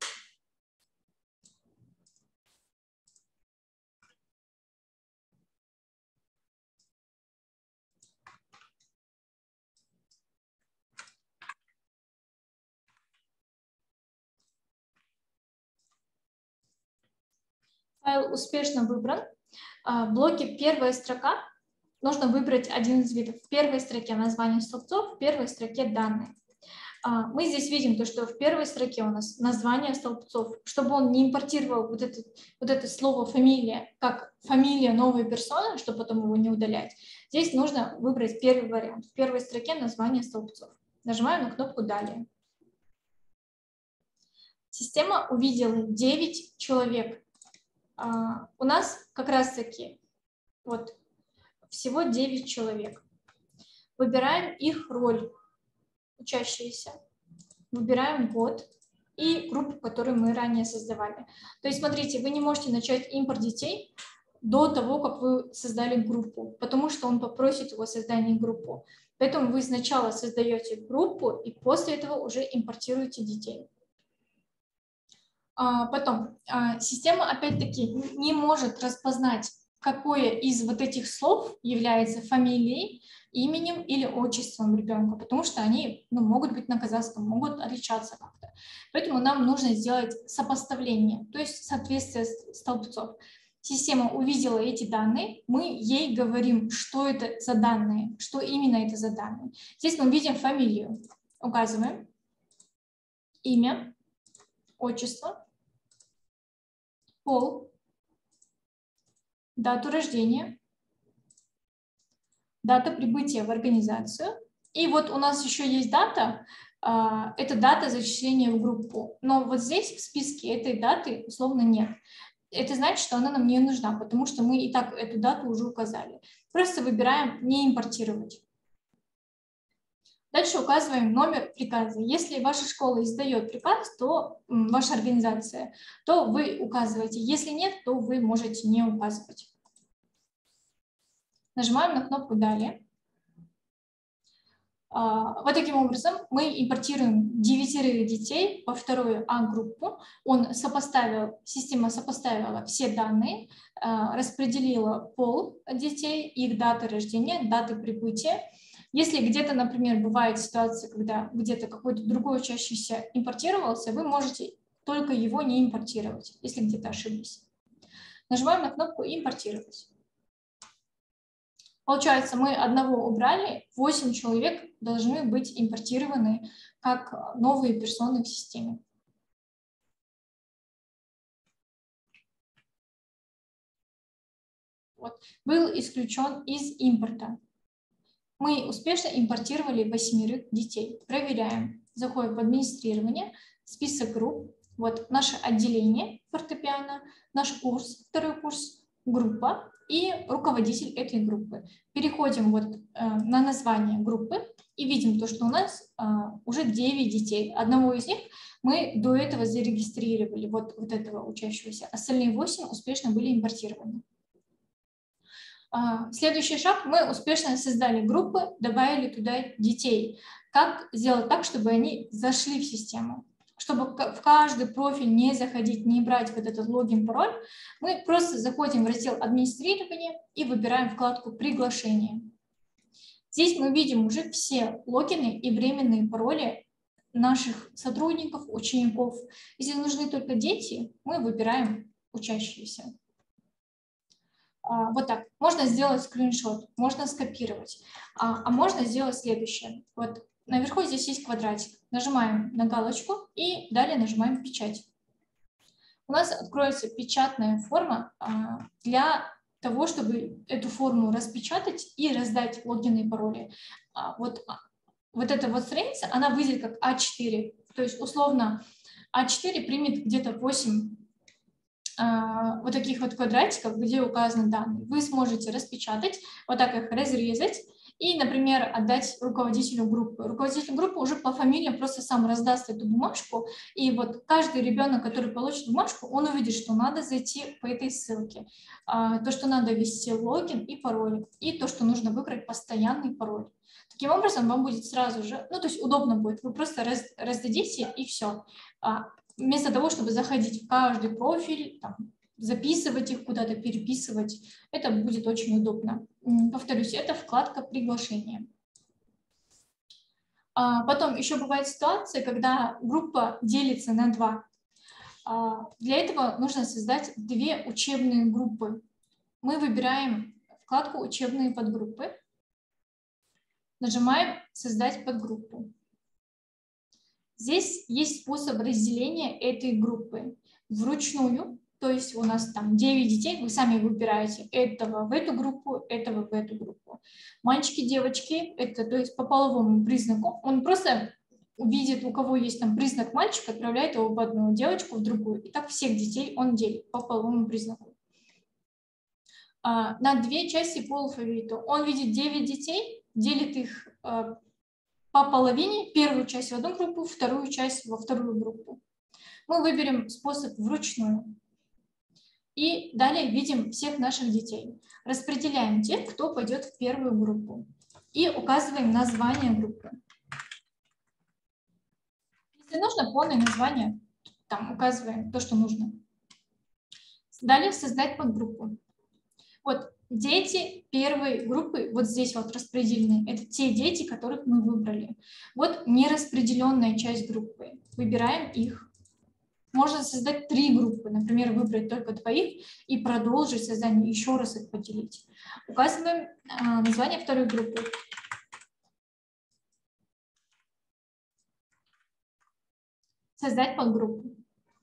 Файл успешно выбран. В блоке «Первая строка» нужно выбрать один из видов. В первой строке название столбцов, в первой строке данные. Мы здесь видим то, что в первой строке у нас название столбцов. Чтобы он не импортировал вот это, вот это слово «фамилия» как фамилия новой персоны, чтобы потом его не удалять, здесь нужно выбрать первый вариант. В первой строке название столбцов. Нажимаем на кнопку «Далее». Система увидела девять человек. Uh, у нас как раз-таки вот всего девять человек. Выбираем их роль, учащиеся, выбираем год и группу, которую мы ранее создавали. То есть, смотрите, вы не можете начать импорт детей до того, как вы создали группу, потому что он попросит у вас создание группы. Поэтому вы сначала создаете группу и после этого уже импортируете детей. Потом, система опять-таки не может распознать, какое из вот этих слов является фамилией, именем или отчеством ребенка, потому что они ну, могут быть на казахском, могут отличаться как-то. Поэтому нам нужно сделать сопоставление, то есть соответствие столбцов. Система увидела эти данные, мы ей говорим, что это за данные, что именно это за данные. Здесь мы видим фамилию, указываем, имя, отчество, пол, дату рождения, дата прибытия в организацию. И вот у нас еще есть дата, это дата зачисления в группу. Но вот здесь в списке этой даты условно нет. Это значит, что она нам не нужна, потому что мы и так эту дату уже указали. Просто выбираем «Не импортировать». Дальше указываем номер приказа. Если ваша школа издает приказ, то ваша организация, то вы указываете. Если нет, то вы можете не указывать. Нажимаем на кнопку «Далее». Вот таким образом мы импортируем девятерых детей во вторую А-группу. Он сопоставил, система сопоставила все данные, распределила пол детей, их даты рождения, даты прибытия. Если где-то, например, бывает ситуация, когда где-то какой-то другой учащийся импортировался, вы можете только его не импортировать, если где-то ошиблись. Нажимаем на кнопку «Импортировать». Получается, мы одного убрали, восемь человек должны быть импортированы как новые персоны в системе. Вот. Был исключен из импорта. Мы успешно импортировали восьмерых детей. Проверяем. Заходим в администрирование, список групп. Вот наше отделение фортепиано, наш курс, второй курс, группа и руководитель этой группы. Переходим вот, э, на название группы и видим то, что у нас э, уже девять детей. Одного из них мы до этого зарегистрировали, вот, вот этого учащегося. Остальные восемь успешно были импортированы. Э, следующий шаг. Мы успешно создали группы, добавили туда детей. Как сделать так, чтобы они зашли в систему? Чтобы в каждый профиль не заходить, не брать вот этот логин, пароль, мы просто заходим в раздел администрирования и выбираем вкладку «Приглашение». Здесь мы видим уже все логины и временные пароли наших сотрудников, учеников. Если нужны только дети, мы выбираем учащиеся. Вот так. Можно сделать скриншот, можно скопировать, а можно сделать следующее. Вот наверху здесь есть квадратик. Нажимаем на галочку и далее нажимаем «Печать». У нас откроется печатная форма для того, чтобы эту форму распечатать и раздать логины и пароли. Вот, вот эта вот страница, она выйдет как А четыре. То есть условно А четыре примет где-то восемь вот таких вот квадратиков, где указаны данные. Вы сможете распечатать, вот так их разрезать и, например, отдать руководителю группы. Руководитель группы уже по фамилиям просто сам раздаст эту бумажку, и вот каждый ребенок, который получит бумажку, он увидит, что надо зайти по этой ссылке, то, что надо ввести логин и пароль, и то, что нужно выбрать постоянный пароль. Таким образом, вам будет сразу же, ну, то есть удобно будет, вы просто раз, раздадите и все. Вместо того, чтобы заходить в каждый профиль, там, записывать их куда-то, переписывать, это будет очень удобно. Повторюсь, это вкладка «Приглашение». Потом еще бывает ситуация, когда группа делится на два. Для этого нужно создать две учебные группы. Мы выбираем вкладку «Учебные подгруппы», нажимаем «Создать подгруппу». Здесь есть способ разделения этой группы вручную, то есть у нас там девять детей, вы сами выбираете этого в эту группу, этого в эту группу. Мальчики, девочки, это то есть по половому признаку, он просто увидит, у кого есть там признак мальчика, отправляет его в одну, девочку в другую. И так всех детей он делит по половому признаку. А, на две части по алфавиту. Он видит девять детей, делит их а, по половине, первую часть в одну группу, вторую часть во вторую группу. Мы выберем способ вручную. И далее видим всех наших детей. Распределяем тех, кто пойдет в первую группу. И указываем название группы. Если нужно, полное название, там указываем то, что нужно. Далее создать подгруппу. Вот дети первой группы, вот здесь вот распределены. Это те дети, которых мы выбрали. Вот нераспределенная часть группы. Выбираем их. Можно создать три группы, например, выбрать только двоих и продолжить создание, еще раз их поделить. Указываем а, название второй группы. Создать подгруппу.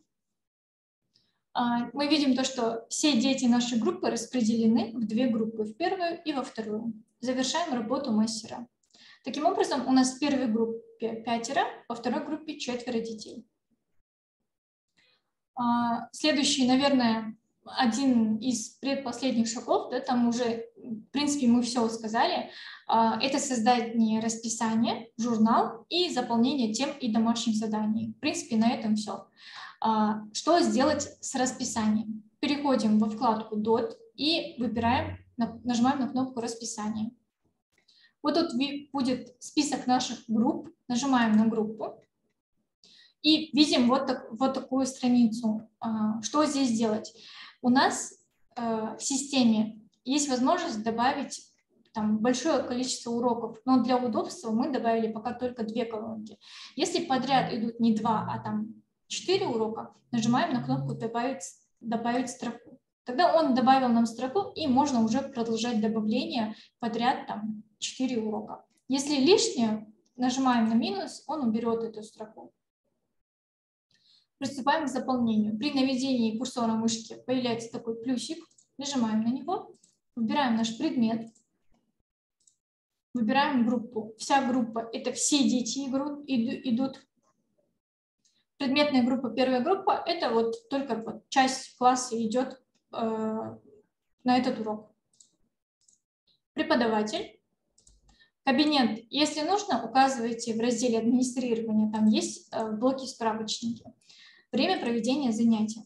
А, мы видим то, что все дети нашей группы распределены в две группы, в первую и во вторую. Завершаем работу мастера. Таким образом, у нас в первой группе пятеро, во второй группе четверо детей. Следующий, наверное, один из предпоследних шагов, да, там уже, в принципе, мы все сказали, это создание расписания, журнал и заполнение тем и домашних заданий. В принципе, на этом все. Что сделать с расписанием? Переходим во вкладку «Дот» и выбираем, нажимаем на кнопку «Расписание». Вот тут будет список наших групп. Нажимаем на группу. И видим вот, так, вот такую страницу. Что здесь делать? У нас в системе есть возможность добавить там большое количество уроков, но для удобства мы добавили пока только две колонки. Если подряд идут не два, а там четыре урока, нажимаем на кнопку «Добавить, добавить строку». Тогда он добавил нам строку, и можно уже продолжать добавление подряд там четыре урока. Если лишнее, нажимаем на минус, он уберет эту строку. Приступаем к заполнению. При наведении курсора мышки появляется такой плюсик. Нажимаем на него, выбираем наш предмет, выбираем группу. Вся группа – это все дети идут. Предметная группа, первая группа – это вот только вот часть класса идет э, на этот урок. Преподаватель. Кабинет. Если нужно, указывайте в разделе администрирования. Там есть э, блоки справочники. Время проведения занятия.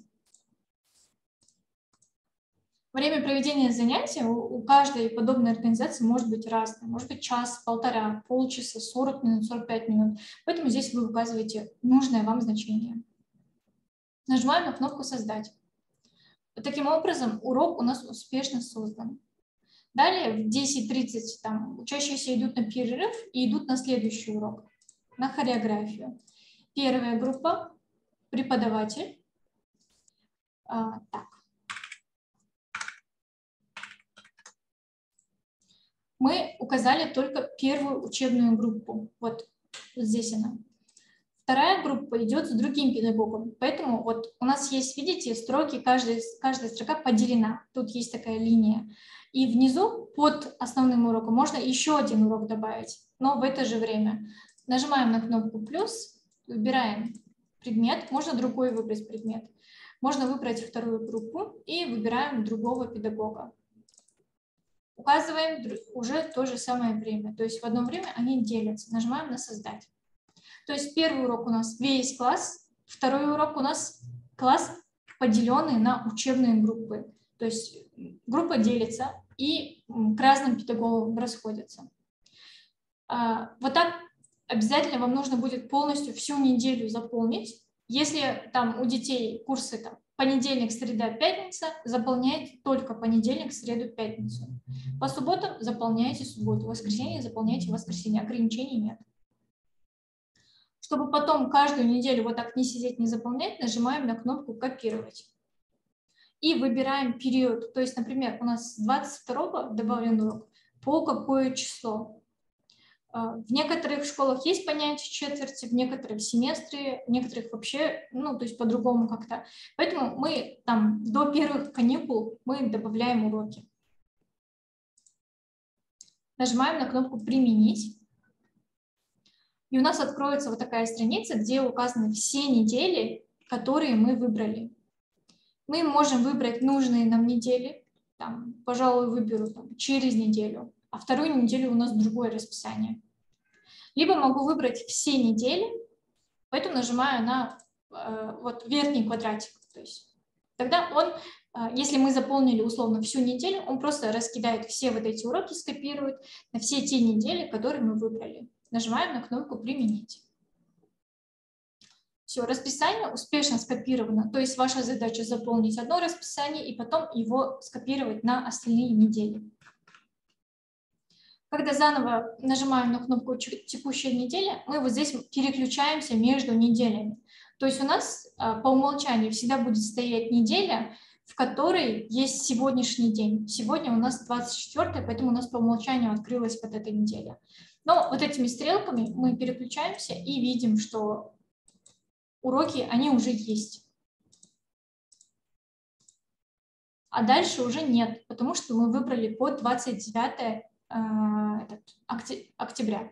Время проведения занятия у, у каждой подобной организации может быть разное. Может быть час, полтора, полчаса, сорок минут, сорок пять минут. Поэтому здесь вы указываете нужное вам значение. Нажимаем на кнопку «Создать». Таким образом, урок у нас успешно создан. Далее в десять тридцать там, учащиеся идут на перерыв и идут на следующий урок, на хореографию. Первая группа – преподаватель. А, так. Мы указали только первую учебную группу. Вот, вот здесь она. Вторая группа идет с другим педагогом. Поэтому вот у нас есть, видите, строки, каждая, каждая строка поделена. Тут есть такая линия. И внизу под основным уроком можно еще один урок добавить, но в это же время. Нажимаем на кнопку «плюс», выбираем предмет, можно другой выбрать предмет. Можно выбрать вторую группу и выбираем другого педагога. Указываем уже то же самое время, то есть в одно время они делятся. Нажимаем на «Создать». То есть первый урок у нас весь класс, второй урок у нас класс, поделенный на учебные группы. То есть группа делится и к разным педагогам расходятся. Вот так обязательно вам нужно будет полностью всю неделю заполнить. Если там у детей курсы там, понедельник, среда, пятница, заполняйте только понедельник, среду, пятницу. По субботам заполняйте субботу, воскресенье заполняйте воскресенье, ограничений нет. Чтобы потом каждую неделю вот так не сидеть, не заполнять, нажимаем на кнопку «Копировать». И выбираем период. То есть, например, у нас с двадцать второго добавлен урок, по какое число. В некоторых школах есть понятие четверти, в некоторых семестре, в некоторых вообще, ну, то есть по-другому как-то. Поэтому мы там до первых каникул мы добавляем уроки. Нажимаем на кнопку «Применить». И у нас откроется вот такая страница, где указаны все недели, которые мы выбрали. Мы можем выбрать нужные нам недели. Там, пожалуй, выберу там, через неделю, а вторую неделю у нас другое расписание. Либо могу выбрать все недели, поэтому нажимаю на э, вот, верхний квадратик. То есть, тогда он, э, если мы заполнили условно всю неделю, он просто раскидает все вот эти уроки, скопирует на все те недели, которые мы выбрали. Нажимаем на кнопку «Применить». Все, расписание успешно скопировано. То есть ваша задача заполнить одно расписание и потом его скопировать на остальные недели. Когда заново нажимаем на кнопку «Текущая неделя», мы вот здесь переключаемся между неделями. То есть у нас по умолчанию всегда будет стоять неделя, в которой есть сегодняшний день. Сегодня у нас двадцать четвёртое, поэтому у нас по умолчанию открылась вот эта неделя. Но вот этими стрелками мы переключаемся и видим, что уроки, они уже есть. А дальше уже нет, потому что мы выбрали по двадцать девятое октября.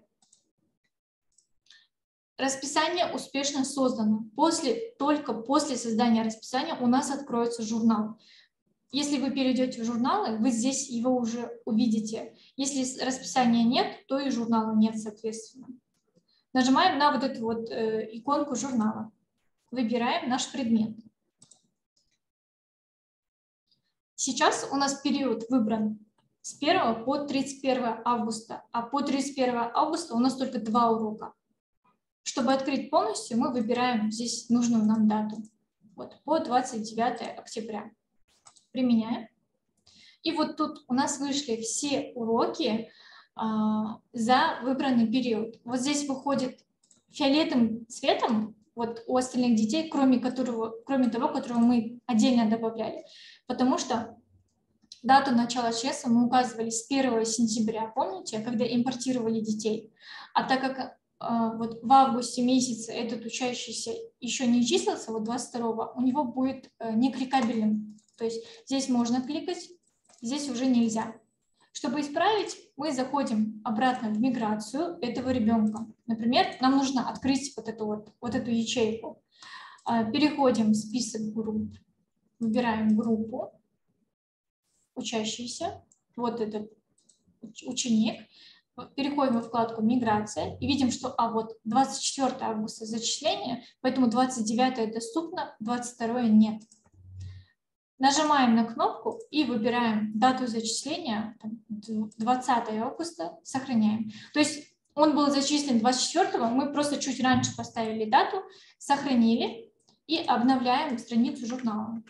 Расписание успешно создано. После, только после создания расписания у нас откроется журнал. Если вы перейдете в журналы, вы здесь его уже увидите. Если расписания нет, то и журнала нет, соответственно. Нажимаем на вот эту вот э, иконку журнала. Выбираем наш предмет. Сейчас у нас период выбран с первого по тридцать первое августа, а по тридцать первое августа у нас только два урока. Чтобы открыть полностью, мы выбираем здесь нужную нам дату. Вот, по двадцать девятое октября. Применяем. И вот тут у нас вышли все уроки а, за выбранный период. Вот здесь выходит фиолетовым цветом, вот у остальных детей, кроме, которого, кроме того, которого мы отдельно добавляли. Потому что дату начала ЧС мы указывали с первого сентября, помните, когда импортировали детей. А так как а, вот в августе месяце этот учащийся еще не числился, вот двадцать второго, у него будет а, не кликабельным. То есть здесь можно кликать, здесь уже нельзя. Чтобы исправить, мы заходим обратно в миграцию этого ребенка. Например, нам нужно открыть вот эту, вот, вот эту ячейку. Переходим в список групп, выбираем группу, учащийся, вот этот ученик. Переходим во вкладку «Миграция» и видим, что а вот двадцать четвёртое августа зачисление, поэтому двадцать девятое доступно, двадцать второе нет. Нажимаем на кнопку и выбираем дату зачисления, двадцатое августа, сохраняем. То есть он был зачислен двадцать четвёртого, мы просто чуть раньше поставили дату, сохранили и обновляем страницу журнала.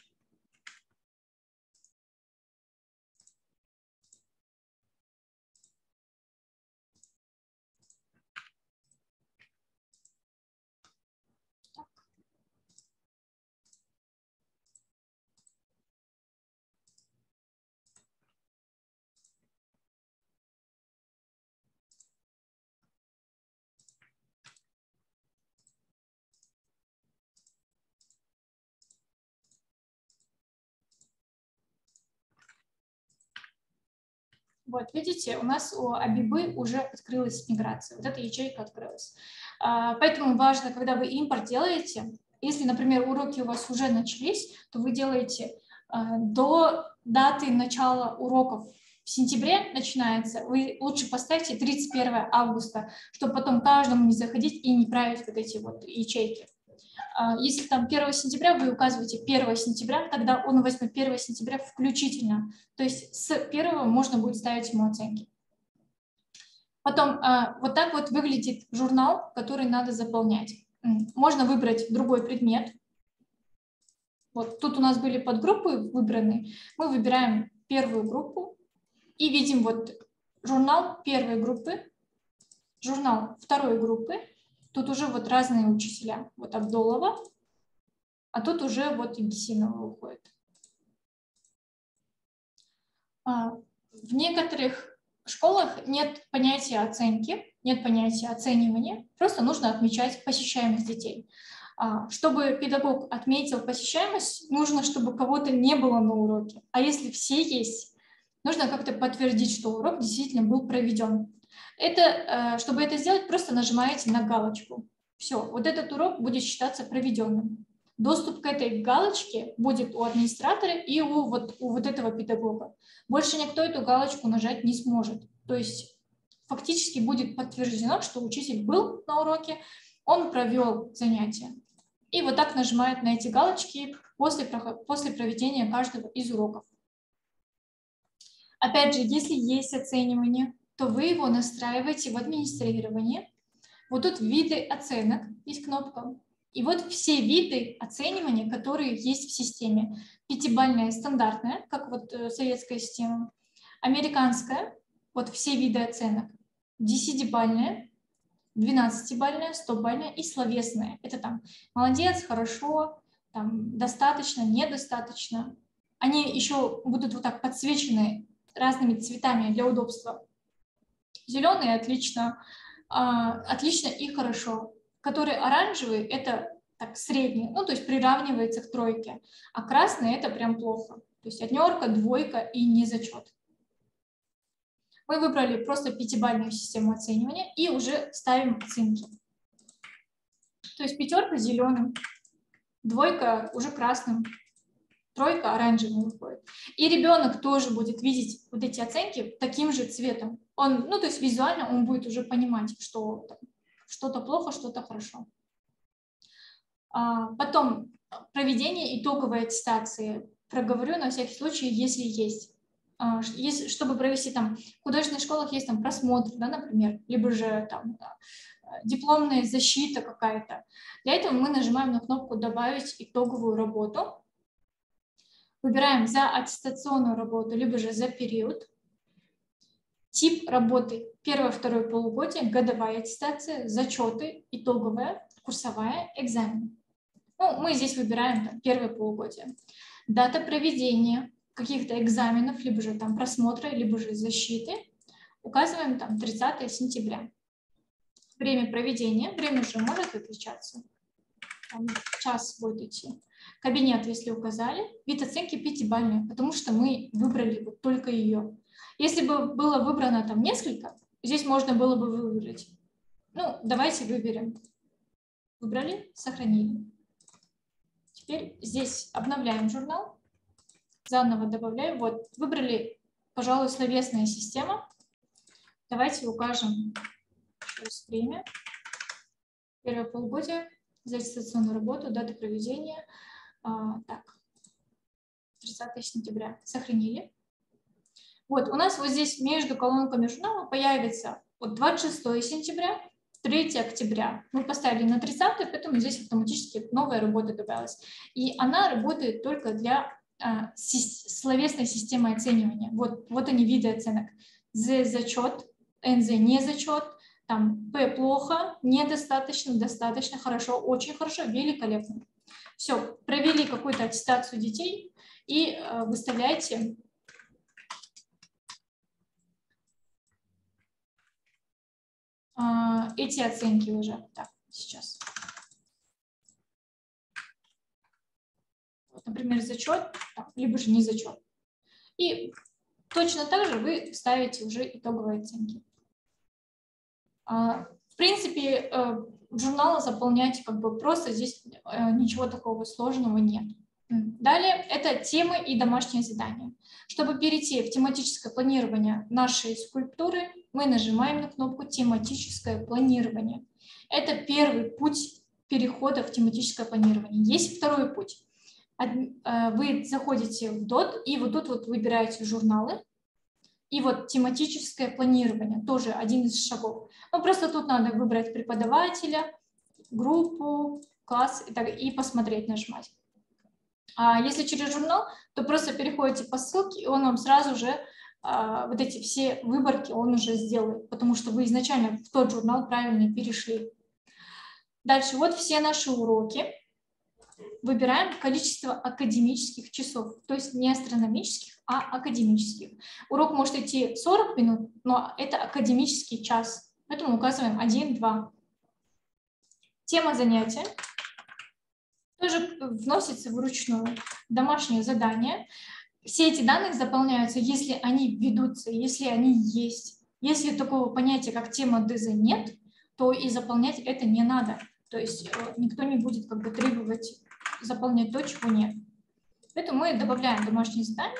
Вот, видите, у нас у Абибы уже открылась миграция, вот эта ячейка открылась. Поэтому важно, когда вы импорт делаете, если, например, уроки у вас уже начались, то вы делаете до даты начала уроков. В сентябре начинается, вы лучше поставьте тридцать первое августа, чтобы потом каждому не заходить и не править вот эти вот ячейки. Если там первого сентября, вы указываете первого сентября, тогда он возьмет первого сентября включительно. То есть с первого можно будет ставить ему оценки. Потом вот так вот выглядит журнал, который надо заполнять. Можно выбрать другой предмет. Вот тут у нас были подгруппы выбраны. Мы выбираем первую группу и видим вот журнал первой группы, журнал второй группы. Тут уже вот разные учителя. Вот Абдолова, а тут уже вот Ибисинова уходит. В некоторых школах нет понятия оценки, нет понятия оценивания. Просто нужно отмечать посещаемость детей. Чтобы педагог отметил посещаемость, нужно, чтобы кого-то не было на уроке. А если все есть, нужно как-то подтвердить, что урок действительно был проведен. Это, чтобы это сделать, просто нажимаете на галочку. Все, вот этот урок будет считаться проведенным. Доступ к этой галочке будет у администратора и у вот, у вот этого педагога. Больше никто эту галочку нажать не сможет. То есть фактически будет подтверждено, что учитель был на уроке, он провел занятие. И вот так нажимает на эти галочки после, после проведения каждого из уроков. Опять же, если есть оценивание, то вы его настраиваете в администрировании. Вот тут виды оценок, есть кнопка. И вот все виды оценивания, которые есть в системе. Пятибалльная стандартная, как вот советская система. Американская, вот все виды оценок. Десятибалльная, двенадцатибалльная, стобалльная и словесная. Это там молодец, хорошо, там, достаточно, недостаточно. Они еще будут вот так подсвечены разными цветами для удобства. Зеленый отлично, отлично и хорошо. Который оранжевый, это так средний, ну то есть приравнивается к тройке, а красный это прям плохо. То есть однерка, двойка и незачет. Мы выбрали просто пятибалльную систему оценивания и уже ставим оценки. То есть пятерка зеленым, двойка уже красным, тройка оранжевым выходит. И ребенок тоже будет видеть вот эти оценки таким же цветом. Он, ну то есть визуально он будет уже понимать, что что-то плохо, что-то хорошо. Потом проведение итоговой аттестации. Проговорю на всякий случай, если есть. есть, чтобы провести там, в художественных школах есть там просмотр, да, например, либо же там дипломная защита какая-то. Для этого мы нажимаем на кнопку «Добавить итоговую работу». Выбираем за аттестационную работу, либо же за период. Тип работы первое-второе полугодие, годовая аттестация, зачеты, итоговая, курсовая, экзамен. Ну, мы здесь выбираем там, первое полугодие. Дата проведения каких-то экзаменов, либо же там просмотра, либо же защиты. Указываем там тридцатое сентября. Время проведения, время же может отличаться. Там час будет идти. Кабинет, если указали. Вид оценки пятибалльный, потому что мы выбрали вот только ее. Если бы было выбрано там несколько, здесь можно было бы выбрать. Ну, давайте выберем. Выбрали, сохранили. Теперь здесь обновляем журнал. Заново добавляем. Вот, выбрали, пожалуй, словесная система. Давайте укажем время. Первое полугодие. За аттестационную работу, дата проведения. А, так, тридцатое сентября. Сохранили. Вот, у нас вот здесь между колонками журнала появится вот двадцать шестое сентября, третье октября. Мы поставили на тридцатое, поэтому здесь автоматически новая работа добавилась. И она работает только для а, словесной системы оценивания. Вот, вот они виды оценок. З зачет, эн зэ не зачет, там П плохо, недостаточно, достаточно, хорошо, очень хорошо, великолепно. Все, провели какую-то аттестацию детей и э, выставляйте э, эти оценки уже. Так, сейчас. Вот, например, зачет, либо же не зачет. И точно так же вы ставите уже итоговые оценки. В принципе, журналы заполнять как бы просто, здесь ничего такого сложного нет. Далее это темы и домашние задания. Чтобы перейти в тематическое планирование нашей скульптуры, мы нажимаем на кнопку «Тематическое планирование». Это первый путь перехода в тематическое планирование. Есть второй путь. Вы заходите в дот и вот тут вот выбираете журналы. И вот тематическое планирование, тоже один из шагов. Ну, просто тут надо выбрать преподавателя, группу, класс и, так, и посмотреть, нажимать. А если через журнал, то просто переходите по ссылке, и он вам сразу же а, вот эти все выборки он уже сделает, потому что вы изначально в тот журнал правильно перешли. Дальше вот все наши уроки. Выбираем количество академических часов, то есть не астрономических, а академических. Урок может идти сорок минут, но это академический час, поэтому указываем один-два. Тема занятия тоже вносится вручную. Домашнее задание. Все эти данные заполняются, если они ведутся, если они есть. Если такого понятия, как тема ДЗ нет, то и заполнять это не надо. То есть никто не будет как бы требовать заполнять то, чего нет. Поэтому мы добавляем домашние задания.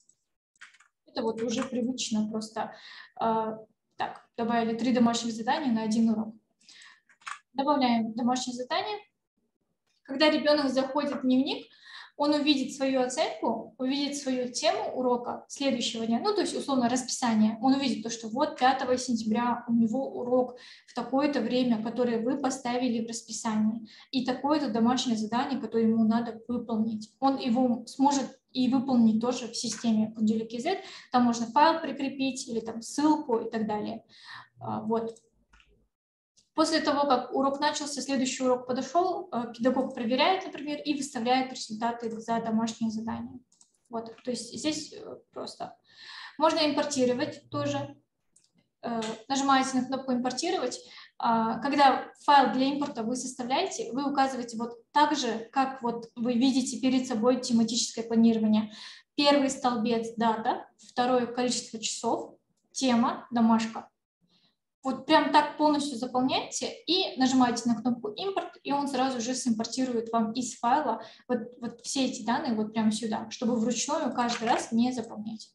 Это вот уже привычно просто. Э, так, добавили три домашних задания на один урок. Добавляем домашние задания. Когда ребенок заходит в дневник, он увидит свою оценку, увидит свою тему урока следующего дня, ну, то есть, условно, расписание. Он увидит то, что вот пятого сентября у него урок в такое-то время, которое вы поставили в расписании, и такое-то домашнее задание, которое ему надо выполнить. Он его сможет и выполнить тоже в системе Кунделик.кз. Там можно файл прикрепить или там ссылку и так далее. Вот. После того, как урок начался, следующий урок подошел, педагог проверяет, например, и выставляет результаты за домашнее задание. Вот, то есть здесь просто. Можно импортировать тоже. Нажимаете на кнопку «Импортировать». Когда файл для импорта вы составляете, вы указываете вот так же, как вот вы видите перед собой тематическое планирование. Первый столбец – дата, второе – количество часов, тема, домашка. Вот прям так полностью заполняете и нажимаете на кнопку «Импорт», и он сразу же симпортирует вам из файла вот, вот все эти данные вот прямо сюда, чтобы вручную каждый раз не заполнять.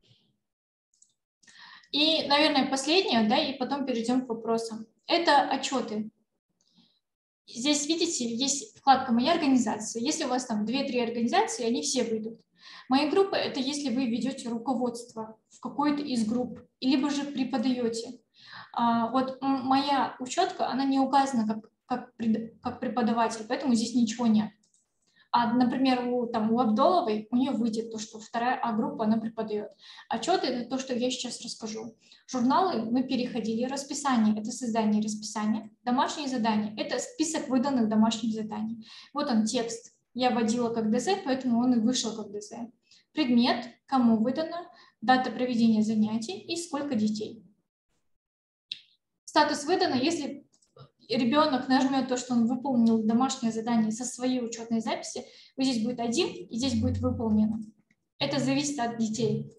И, наверное, последнее, да, и потом перейдем к вопросам. Это отчеты. здесь, видите, есть вкладка «Моя организация». Если у вас там две-три организации, они все выйдут. Мои группы – это если вы ведете руководство в какой-то из групп, либо же преподаете. А, вот моя учетка, она не указана как, как, как преподаватель, поэтому здесь ничего нет. А, например, у, там, у Абдоловой у нее выйдет то, что вторая А-группа она преподает. Отчеты – это то, что я сейчас расскажу. Журналы мы переходили. Расписание – это создание расписания. Домашние задания – это список выданных домашних заданий. Вот он текст. Я вводила как ДЗ, поэтому он и вышел как ДЗ. Предмет, кому выдано, дата проведения занятий и сколько детей. Статус выдано, если ребенок нажмет то, что он выполнил домашнее задание со своей учетной записи, вот здесь будет один, и здесь будет выполнено. Это зависит от детей.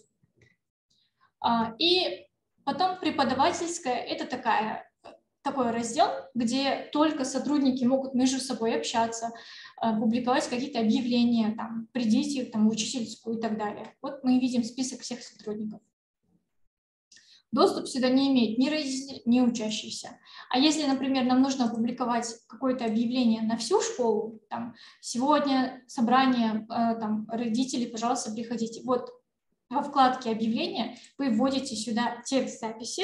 И потом преподавательская – это такая, такой раздел, где только сотрудники могут между собой общаться, публиковать какие-то объявления, там, придите там, в учительскую и так далее. Вот мы видим список всех сотрудников. Доступ сюда не имеет ни родитель, ни учащийся. А если, например, нам нужно опубликовать какое-то объявление на всю школу, там, сегодня собрание, там, родители, пожалуйста, приходите. Вот во вкладке объявления вы вводите сюда текст записи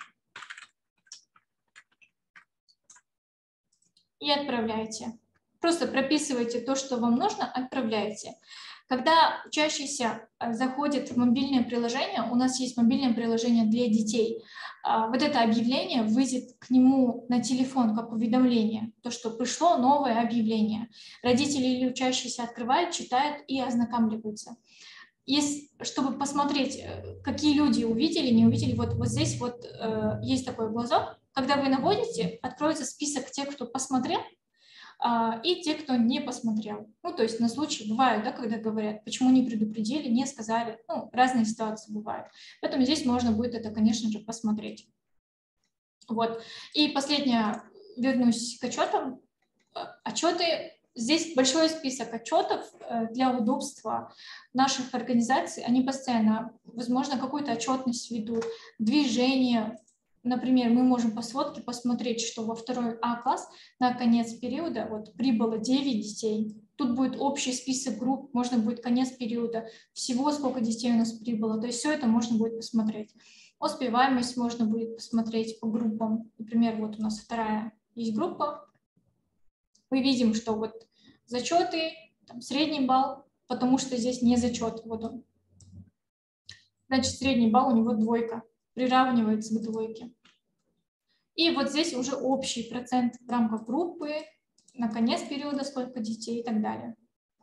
и отправляете. Просто прописывайте то, что вам нужно, отправляете. Когда учащийся заходит в мобильное приложение, у нас есть мобильное приложение для детей, вот это объявление выйдет к нему на телефон как уведомление, то, что пришло новое объявление. Родители или учащиеся открывают, читают и ознакомливаются. Если, чтобы посмотреть, какие люди увидели, не увидели, вот, вот здесь вот э, есть такой глазок. Когда вы наводите, откроется список тех, кто посмотрел, и те, кто не посмотрел. Ну, то есть на случай бывает, да, когда говорят, почему не предупредили, не сказали. Ну, разные ситуации бывают. Поэтому здесь можно будет это, конечно же, посмотреть. Вот. И последнее, вернусь к отчетам. Отчеты, здесь большой список отчетов для удобства наших организаций. Они постоянно, возможно, какую-то отчетность ведут, движение. Например, мы можем по сводке посмотреть, что во второй А-класс на конец периода вот, прибыло девять детей. Тут будет общий список групп, можно будет конец периода, всего сколько детей у нас прибыло. То есть все это можно будет посмотреть. Успеваемость можно будет посмотреть по группам. Например, вот у нас вторая есть группа. Мы видим, что вот зачеты, там, средний балл, потому что здесь не зачет. Вот он. Значит, средний балл у него двойка. Приравнивается к двойке. И вот здесь уже общий процент в рамках группы, на конец периода сколько детей и так далее.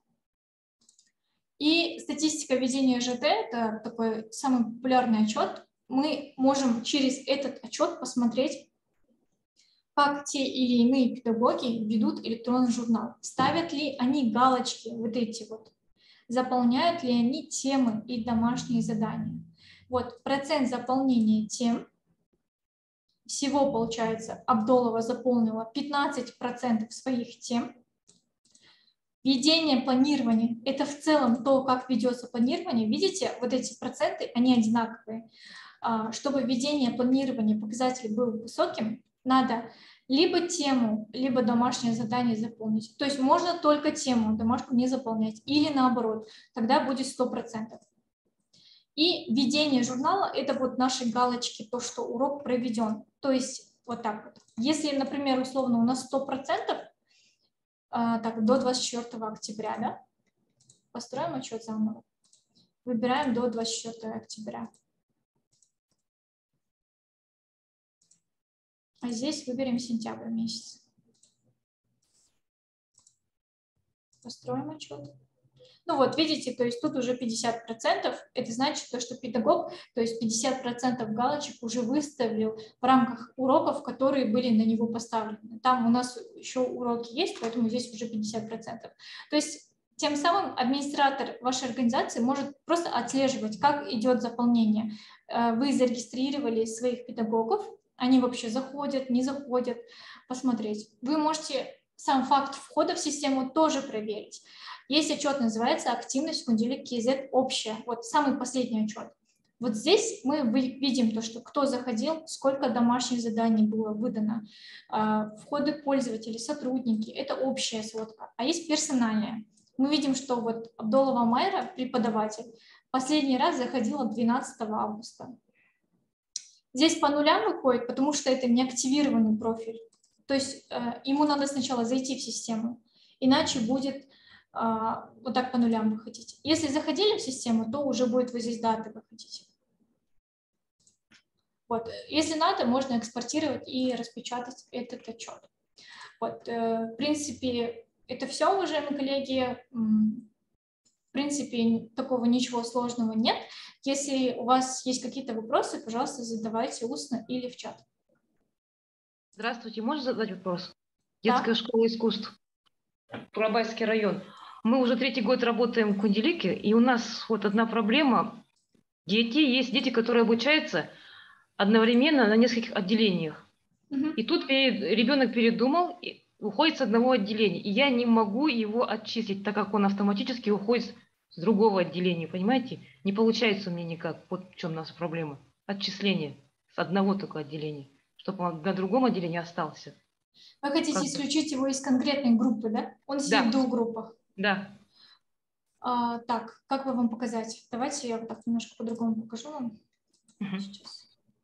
И статистика ведения ЖТ – это такой самый популярный отчет. Мы можем через этот отчет посмотреть, как те или иные педагоги ведут электронный журнал. Ставят ли они галочки, вот эти вот, заполняют ли они темы и домашние задания. Вот процент заполнения тем, всего, получается, Абдолова заполнила пятнадцать процентов своих тем. Ведение планирования – это в целом то, как ведется планирование. Видите, вот эти проценты, они одинаковые. Чтобы ведение планирования показателей было высоким, надо либо тему, либо домашнее задание заполнить. То есть можно только тему, домашку не заполнять. Или наоборот, тогда будет сто процентов. И ведение журнала – это вот наши галочки, то, что урок проведен. То есть вот так вот. Если, например, условно у нас сто процентов, так, до двадцать четвёртого октября, да? Построим отчет заново. Выбираем до двадцать четвёртого октября. А здесь выберем сентябрь месяц. Построим отчет. Ну вот, видите, то есть тут уже пятьдесят процентов, это значит, то, что педагог, то есть пятьдесят процентов галочек уже выставил в рамках уроков, которые были на него поставлены. Там у нас еще уроки есть, поэтому здесь уже пятьдесят процентов. То есть тем самым администратор вашей организации может просто отслеживать, как идет заполнение. Вы зарегистрировали своих педагогов, они вообще заходят, не заходят, посмотреть. Вы можете сам факт входа в систему тоже проверить. Есть отчет, называется «Активность в Кундилик КИЗ общая». Вот самый последний отчет. Вот здесь мы видим то, что кто заходил, сколько домашних заданий было выдано, входы пользователей, сотрудники, это общая сводка, а есть персональная. Мы видим, что вот Абдолова Майра, преподаватель, последний раз заходила двенадцатого августа. Здесь по нулям выходит, потому что это неактивированный профиль. То есть э, ему надо сначала зайти в систему, иначе будет э, вот так по нулям выходить. Если заходили в систему, то уже будет вот здесь даты выходить. Вот. Если надо, можно экспортировать и распечатать этот отчет. Вот. Э, в принципе, это все, уважаемые коллеги. В принципе, такого ничего сложного нет. Если у вас есть какие-то вопросы, пожалуйста, задавайте устно или в чат. Здравствуйте, можно задать вопрос? Да. Детская школа искусств, Турабайский район. Мы уже третий год работаем в Кунделике, и у нас вот одна проблема. Дети, есть дети, которые обучаются одновременно на нескольких отделениях. Угу. И тут ребенок передумал, и уходит с одного отделения. И я не могу его отчислить, так как он автоматически уходит с другого отделения. Понимаете? Не получается у меня никак. Вот в чем наша проблема. Отчисление с одного только отделения, чтобы он на другом отделении остался. Вы хотите Как исключить его из конкретной группы, да? Он сидит да. в двух группах. Да. А, так, как вы вам показать? Давайте я вот так немножко по-другому покажу вам. Угу. Сейчас.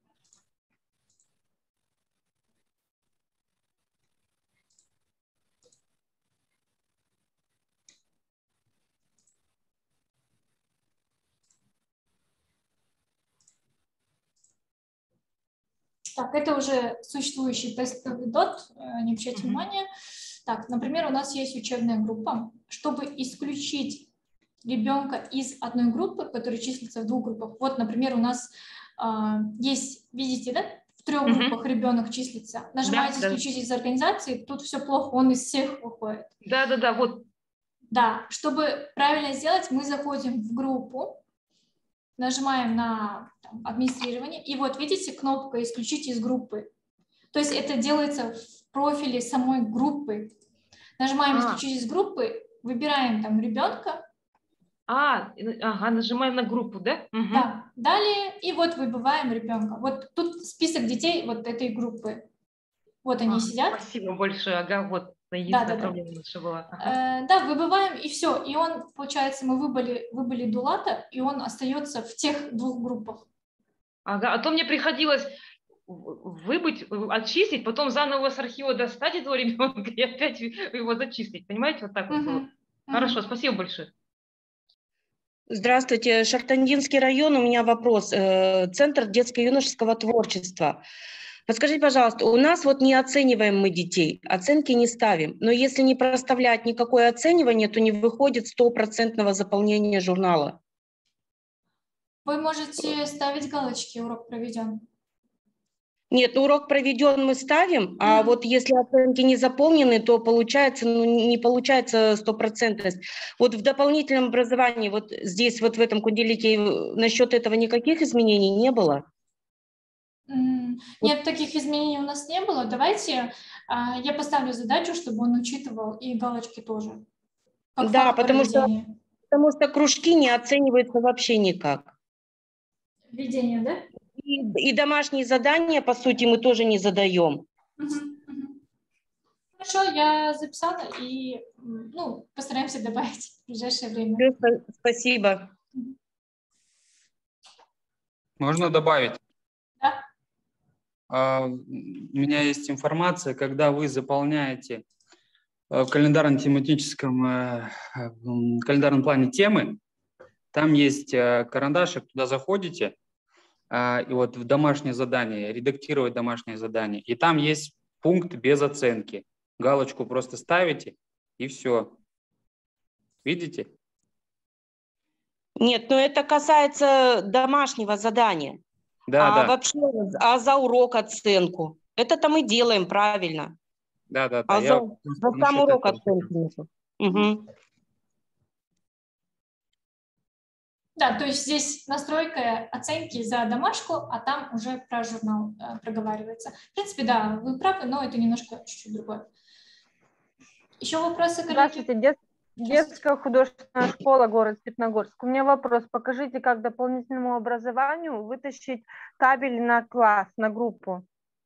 Так, это уже существующий тестовый дот, не обращайте Угу. внимания. Так, например, у нас есть учебная группа. Чтобы исключить ребенка из одной группы, который числится в двух группах, вот, например, у нас а, есть, видите, да, в трех Угу. группах ребенок числится. Нажимаете Да, «Исключить да. из организации», тут все плохо, он из всех выходит. Да-да-да, вот. Да, чтобы правильно сделать, мы заходим в группу, нажимаем на там, администрирование, и вот видите кнопка «Исключить из группы». То есть это делается в профиле самой группы. Нажимаем «Исключить из группы», выбираем там ребенка. А, ага, нажимаем на группу, да? Угу. Да, далее, и вот выбиваем ребенка. Вот тут список детей вот этой группы. Вот они Ага, сидят. Спасибо большое, ага, вот. Единственная да, да, проблема да. наша была. Ага. Э, да, выбываем, и все. И он, получается, мы выбыли, выбыли Дулата, и он остается в тех двух группах. Ага, а то мне приходилось выбыть, отчислить, потом заново с архива достать этого ребенка и опять его зачислить. Понимаете, вот так вот было. Uh-huh. Хорошо, uh-huh. спасибо большое. Здравствуйте, Шахтандинский район, у меня вопрос. Центр детско-юношеского творчества. Подскажите, пожалуйста, у нас вот не оцениваем мы детей, оценки не ставим, но если не проставлять никакое оценивание, то не выходит стопроцентного заполнения журнала. Вы можете ставить галочки «Урок проведен». Нет, ну, урок проведен мы ставим, а mm-hmm. вот если оценки не заполнены, то получается, ну, не получается стопроцентность. Вот в дополнительном образовании, вот здесь, вот в этом Кунделике, насчет этого никаких изменений не было? Mm-hmm. Нет, таких изменений у нас не было. Давайте а, я поставлю задачу, чтобы он учитывал и галочки тоже. Да, потому что, потому что кружки не оцениваются вообще никак. Введение, да? И, и домашние задания, по сути, мы тоже не задаем. Угу, угу. Хорошо, я записала и ну, постараемся добавить в ближайшее время. Спасибо. Можно добавить? Да. А, у меня есть информация, когда вы заполняете в календарно-тематическом в календарном плане темы, там есть карандашик, туда заходите, и вот в домашнее задание, редактировать домашнее задание. И там есть пункт без оценки. Галочку просто ставите, и все. Видите? Нет, но это касается домашнего задания. Да, а да. Вообще, а за урок оценку? Это-то мы делаем правильно. Да, да, да. А Я за, за сам урок оценки нету. Угу. Да, то есть здесь настройка оценки за домашку, а там уже про журнал э, проговаривается. В принципе, да, вы правы, но это немножко чуть-чуть другое. Еще вопросы, коллеги? Здравствуйте, дет... Детская художественная школа, город Степногорск. У меня вопрос. Покажите, как дополнительному образованию вытащить табель на класс, на группу.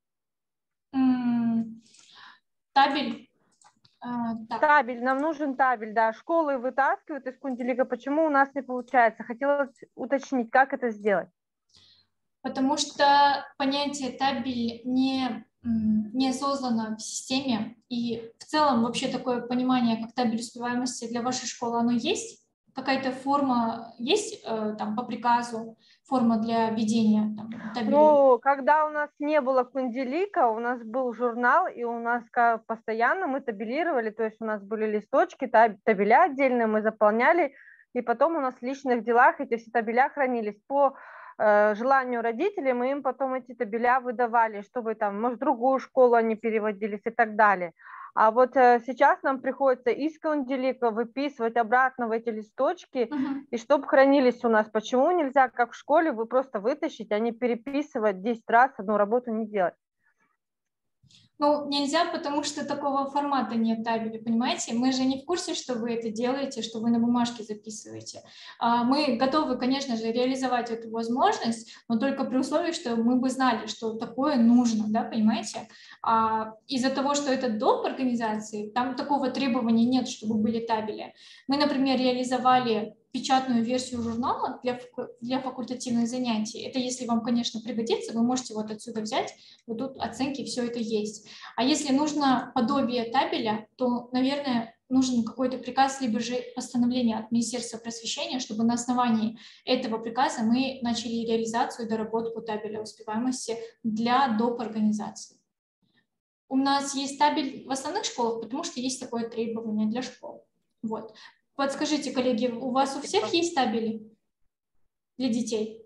М, Табель. а, так. Табель, нам нужен табель, да. Школы вытаскивают из Кунделика. Почему у нас не получается? Хотелось уточнить, как это сделать. Потому что понятие табель не, м, не создано в системе, и в целом вообще такое понимание, как табель успеваемости для вашей школы, оно есть? Какая-то форма есть э, там по приказу, форма для ведения там, табелей? Ну, когда у нас не было Кунделика, у нас был журнал, и у нас как постоянно мы табелировали, то есть у нас были листочки, таб- табеля отдельные мы заполняли, и потом у нас в личных делах эти все табеля хранились. По э, желанию родителей мы им потом эти табеля выдавали, чтобы там, может, в другую школу они переводились и так далее. А вот э, сейчас нам приходится из Кунделика выписывать обратно в эти листочки, Мгм. и чтобы хранились у нас. Почему нельзя, как в школе, вы просто вытащить, а не переписывать десять раз одну работу не делать? Ну, нельзя, потому что такого формата нет табеля, понимаете? Мы же не в курсе, что вы это делаете, что вы на бумажке записываете. А, Мы готовы, конечно же, реализовать эту возможность, но только при условии, что мы бы знали, что такое нужно, да, понимаете? А из-за того, что это доп. Организации, там такого требования нет, чтобы были табели. Мы, например, реализовали печатную версию журнала для, факу- для факультативных занятий. Это если вам, конечно, пригодится, вы можете вот отсюда взять, вот тут оценки, все это есть. А если нужно подобие табеля, то, наверное, нужен какой-то приказ, либо же постановление от Министерства просвещения, чтобы на основании этого приказа мы начали реализацию и доработку табеля успеваемости для доп. Организации. У нас есть табель в основных школах, потому что есть такое требование для школ. Вот. Подскажите, коллеги, у вас у всех есть табели для детей?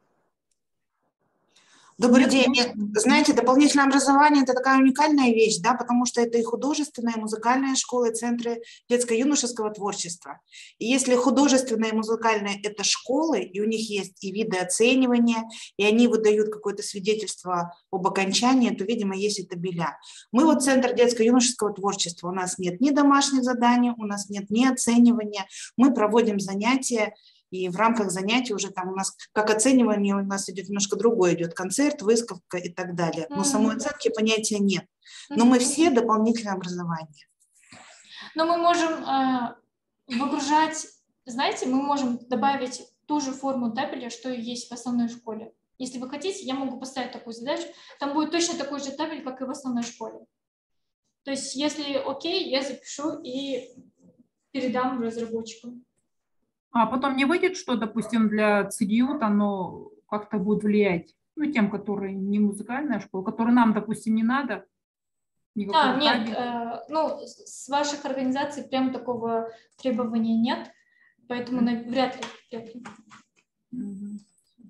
Добрый день. Знаете, дополнительное образование – это такая уникальная вещь, да, потому что это и художественная, и музыкальная школа, и центры детско-юношеского творчества. И если художественная и музыкальная – это школы, и у них есть и виды оценивания, и они выдают какое-то свидетельство об окончании, то, видимо, есть и табеля. Мы вот центр детско-юношеского творчества, у нас нет ни домашних заданий, у нас нет ни оценивания, мы проводим занятия. И в рамках занятий уже там у нас, как оценивание, у нас идет немножко другое, идет концерт, выставка и так далее. Но самой оценки понятия нет. Но мы все дополнительное образование. Но мы можем э, выгружать, знаете, мы можем добавить ту же форму табеля, что и есть в основной школе. Если вы хотите, я могу поставить такую задачу. Там будет точно такой же табель, как и в основной школе. То есть, если окей, я запишу и передам разработчикам. А потом не выйдет, что, допустим, для ЦГЮ оно как-то будет влиять, ну, тем, которые не музыкальная школа, которые нам, допустим, не надо? А, нет, э, ну, с ваших организаций прям такого требования нет, поэтому mm-hmm. вряд ли. Вряд ли. Mm-hmm.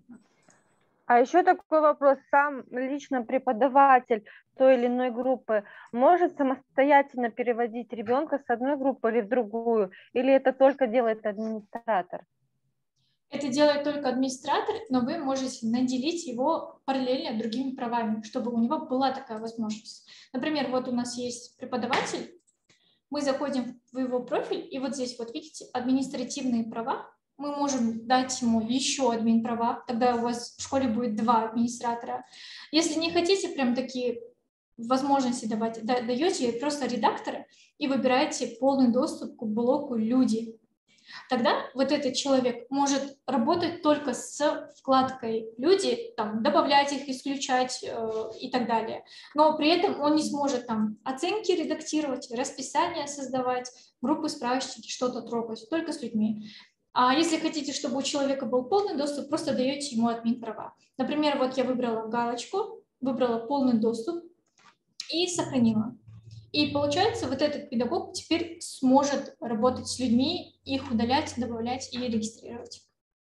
А еще такой вопрос. Сам лично преподаватель той или иной группы может самостоятельно переводить ребенка с одной группы или в другую? Или это только делает администратор? Это делает только администратор, но вы можете наделить его параллельно другими правами, чтобы у него была такая возможность. Например, вот у нас есть преподаватель, мы заходим в его профиль, и вот здесь вот видите административные права. Мы можем дать ему еще админ права, тогда у вас в школе будет два администратора. Если не хотите прям такие возможности давать, да, даете просто редактора и выбираете полный доступ к блоку «Люди». Тогда вот этот человек может работать только с вкладкой «Люди», там, добавлять их, исключать э, и так далее. Но при этом он не сможет там оценки редактировать, расписание создавать, группы, справочники, что-то трогать, только с людьми. А если хотите, чтобы у человека был полный доступ, просто даете ему админ права. Например, вот я выбрала галочку, выбрала полный доступ и сохранила. И получается, вот этот педагог теперь сможет работать с людьми, их удалять, добавлять и регистрировать.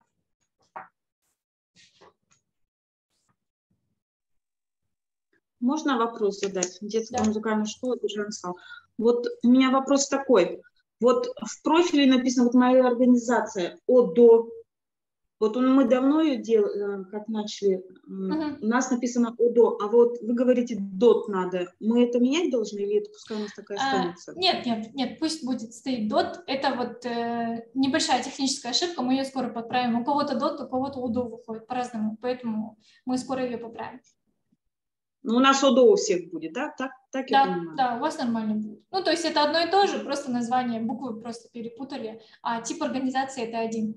Можно вопрос задать? Детская да. музыкальная школа, Бежансал. Вот у меня вопрос такой. Вот в профиле написано, вот моя организация от до. Вот мы давно ее делали, как начали, uh-huh. у нас написано ОДО, а вот вы говорите ДОТ надо. Мы это менять должны или это пускай у нас такая останется? А, нет, нет, нет, пусть будет стоит ДОТ. Это вот э, небольшая техническая ошибка, мы ее скоро поправим. У кого-то ДОТ, у кого-то ОДО выходит по-разному, поэтому мы скоро ее поправим. Ну, у нас ОДО у всех будет, да? Так, так да, я понимаю. Да, у вас нормально будет. Ну, то есть это одно и то же, просто название, буквы просто перепутали, а тип организации это один.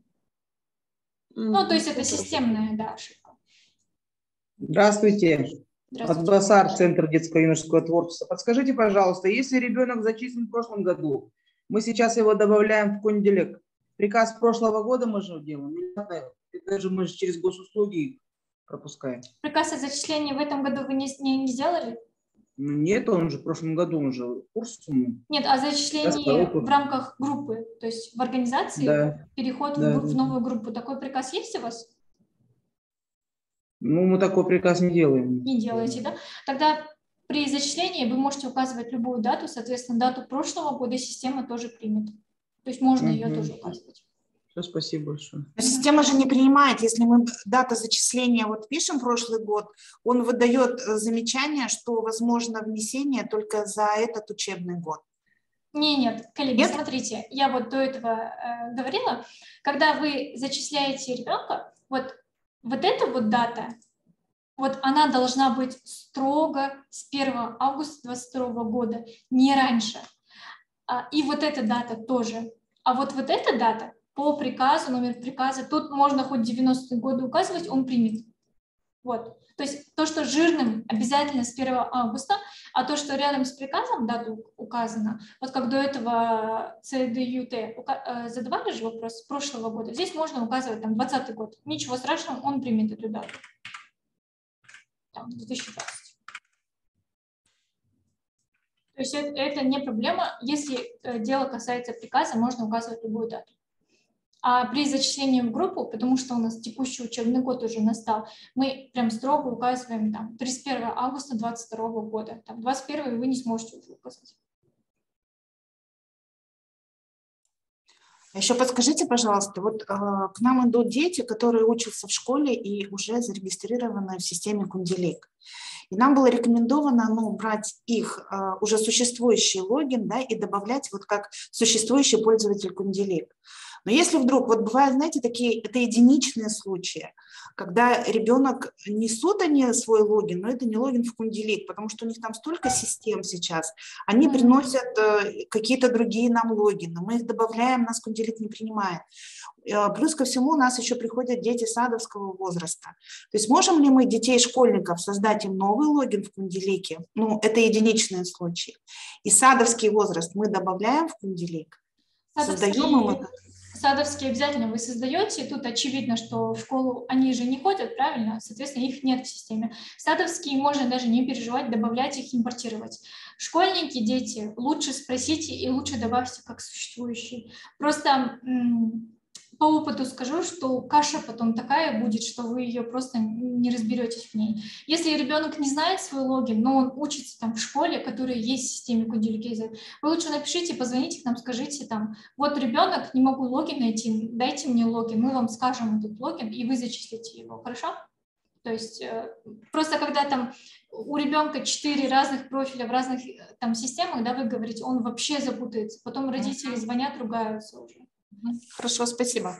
Ну, то есть это системная, да, ошибка. Здравствуйте. Здравствуйте. Атбасар, Центр детско-юношеского творчества. Подскажите, пожалуйста, если ребенок зачислен в прошлом году, мы сейчас его добавляем в Кунделек. Приказ прошлого года мы же делаем. Это же мы же через госуслуги пропускаем. Приказ о зачислении в этом году вы не, не, не сделали? Нет, он же в прошлом году он же курс. Нет, а зачисление в рамках группы, то есть в организации, да. переход да, в, да. в новую группу. Такой приказ есть у вас? Ну, мы такой приказ не делаем. Не делаете, да? Тогда при зачислении вы можете указывать любую дату, соответственно, дату прошлого года система тоже примет. То есть можно угу. ее тоже указывать. Все, спасибо большое. Система же не принимает, если мы дата зачисления вот пишем прошлый год, он выдает замечание, что возможно внесение только за этот учебный год. Не, нет, коллеги, нет? Смотрите, я вот до этого э, говорила, когда вы зачисляете ребенка, вот, вот эта вот дата, вот она должна быть строго с первого августа двадцать второго года, не раньше. А, и вот эта дата тоже. А вот вот эта дата по приказу, номер приказа, тут можно хоть девяностые годы указывать, он примет. Вот. То есть то, что жирным, обязательно с первого августа, а то, что рядом с приказом дата указана, вот как до этого ЦДЮТ задавали же вопрос с прошлого года, здесь можно указывать там двадцатый год. Ничего страшного, он примет эту дату. Там, две тысячи двадцатый. То есть это, это не проблема. Если дело касается приказа, можно указывать любую дату. А при зачислении в группу, потому что у нас текущий учебный год уже настал, мы прям строго указываем там тридцать первого августа двадцать второго года. Там двадцать первого вы не сможете уже указать. Еще подскажите, пожалуйста, вот э, к нам идут дети, которые учатся в школе и уже зарегистрированы в системе Кунделик. И нам было рекомендовано ну, брать их э, уже существующий логин, да, и добавлять вот как существующий пользователь Кунделик. Но если вдруг, вот бывают, знаете, такие, это единичные случаи, когда ребенок несут они свой логин, но это не логин в Кунделик, потому что у них там столько систем сейчас, они mm-hmm. приносят э, какие-то другие нам логины, мы их добавляем, нас Кунделик не принимает. Э, плюс ко всему у нас еще приходят дети садовского возраста. То есть можем ли мы детей школьников создать им новый логин в Кунделике? Ну, это единичные случаи. И садовский возраст мы добавляем в Кунделик, садовский... создаем им это. Садовские обязательно вы создаете, тут очевидно, что в школу они же не ходят, правильно? Соответственно, их нет в системе. Садовские можно даже не переживать, добавлять их, импортировать. Школьники, дети, лучше спросите и лучше добавьте как существующие. Просто м- по опыту скажу, что каша потом такая будет, что вы ее просто не разберетесь в ней. Если ребенок не знает свой логин, но он учится там в школе, которая есть в системе Кунделик, вы лучше напишите, позвоните к нам, скажите там, вот ребенок, не могу логин найти, дайте мне логин, мы вам скажем этот логин, и вы зачислите его, хорошо? То есть просто когда там у ребенка четыре разных профиля в разных там системах, да, вы говорите, он вообще запутается, потом родители звонят, ругаются уже. Хорошо, спасибо.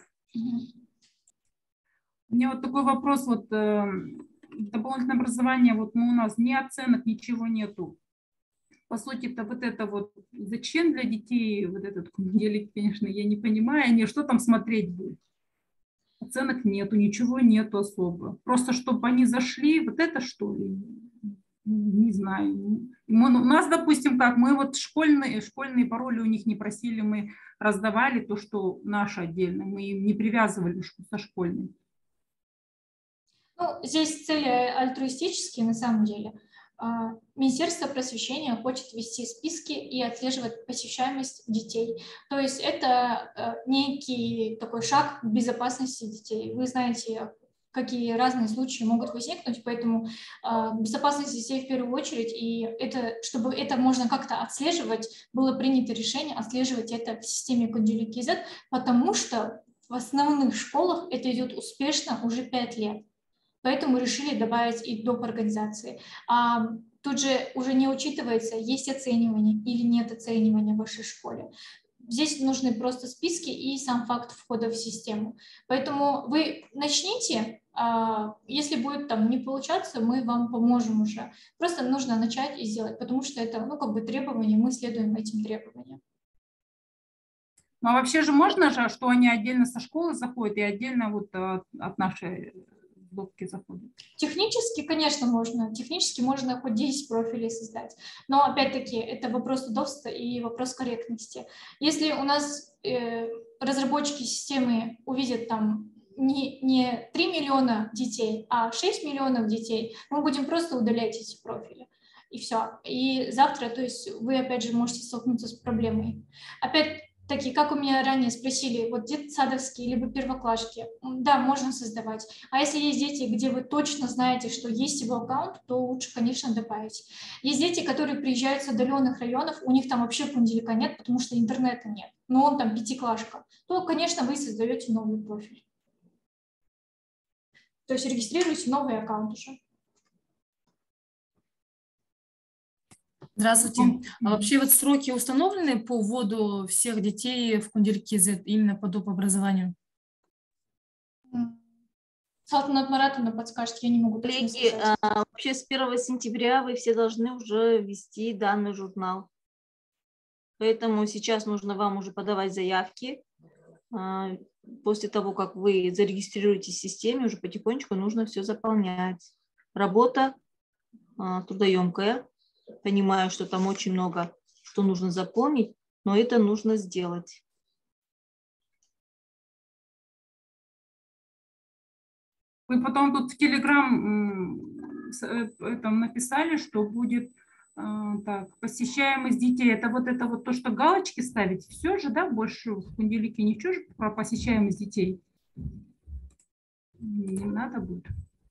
У меня вот такой вопрос, вот э, дополнительное образование, вот ну, у нас ни оценок, ничего нету. По сути, это вот это вот, зачем для детей вот этот Кунделик, конечно, я не понимаю, они что там смотреть будут? Оценок нету, ничего нету особо. Просто чтобы они зашли, вот это что ли? Не знаю. Мы, у нас, допустим, как, мы вот школьные, школьные пароли у них не просили, мы раздавали то, что наше отдельно, мы им не привязывали со школьным. Ну, здесь цели альтруистические на самом деле. Министерство просвещения хочет вести списки и отслеживать посещаемость детей. То есть это некий такой шаг к безопасности детей. Вы знаете, какие разные случаи могут возникнуть, поэтому э, безопасность детей в первую очередь, и это, чтобы это можно как-то отслеживать, было принято решение отслеживать это в системе Кунделик кей зет, потому что в основных школах это идет успешно уже пять лет. Поэтому решили добавить и доп. Организации. А тут же уже не учитывается, есть оценивание или нет оценивания в вашей школе. Здесь нужны просто списки и сам факт входа в систему. Поэтому вы начните, если будет там не получаться, мы вам поможем уже. Просто нужно начать и сделать, потому что это, ну, как бы требования, мы следуем этим требованиям. Ну, а вообще же можно же, что они отдельно со школы заходят и отдельно вот от нашей блоки заходят? Технически, конечно, можно. Технически можно хоть десять профилей создать. Но, опять-таки, это вопрос удобства и вопрос корректности. Если у нас э, разработчики системы увидят там не, не три миллиона детей, а шесть миллионов детей, мы будем просто удалять эти профили. И все. И завтра, то есть вы, опять же, можете столкнуться с проблемой. Опять такие, как у меня ранее спросили, вот детсадовские либо первоклашки, да, можно создавать. А если есть дети, где вы точно знаете, что есть его аккаунт, то лучше, конечно, добавить. Есть дети, которые приезжают с отдаленных районов, у них там вообще пунделика нет, потому что интернета нет, но он там пятиклашка, то, конечно, вы создаете новый профиль. То есть регистрируете новый аккаунт уже. Здравствуйте. А вообще вот сроки установлены по вводу всех детей в Кунделик кей зет именно по доп. Образованию? Салтанат Маратовна подскажет, я не могу точно Коллеги, сказать. а, вообще с первого сентября вы все должны уже ввести данный журнал. Поэтому сейчас нужно вам уже подавать заявки. А, после того, как вы зарегистрируетесь в системе, уже потихонечку нужно все заполнять. Работа а, трудоемкая. Понимаю, что там очень много, что нужно заполнить, но это нужно сделать. Вы потом тут в Телеграм этом написали, что будет так, посещаемость детей. Это вот это вот то, что галочки ставить. Все же, да, больше в Кунделике ничего же про посещаемость детей не надо будет.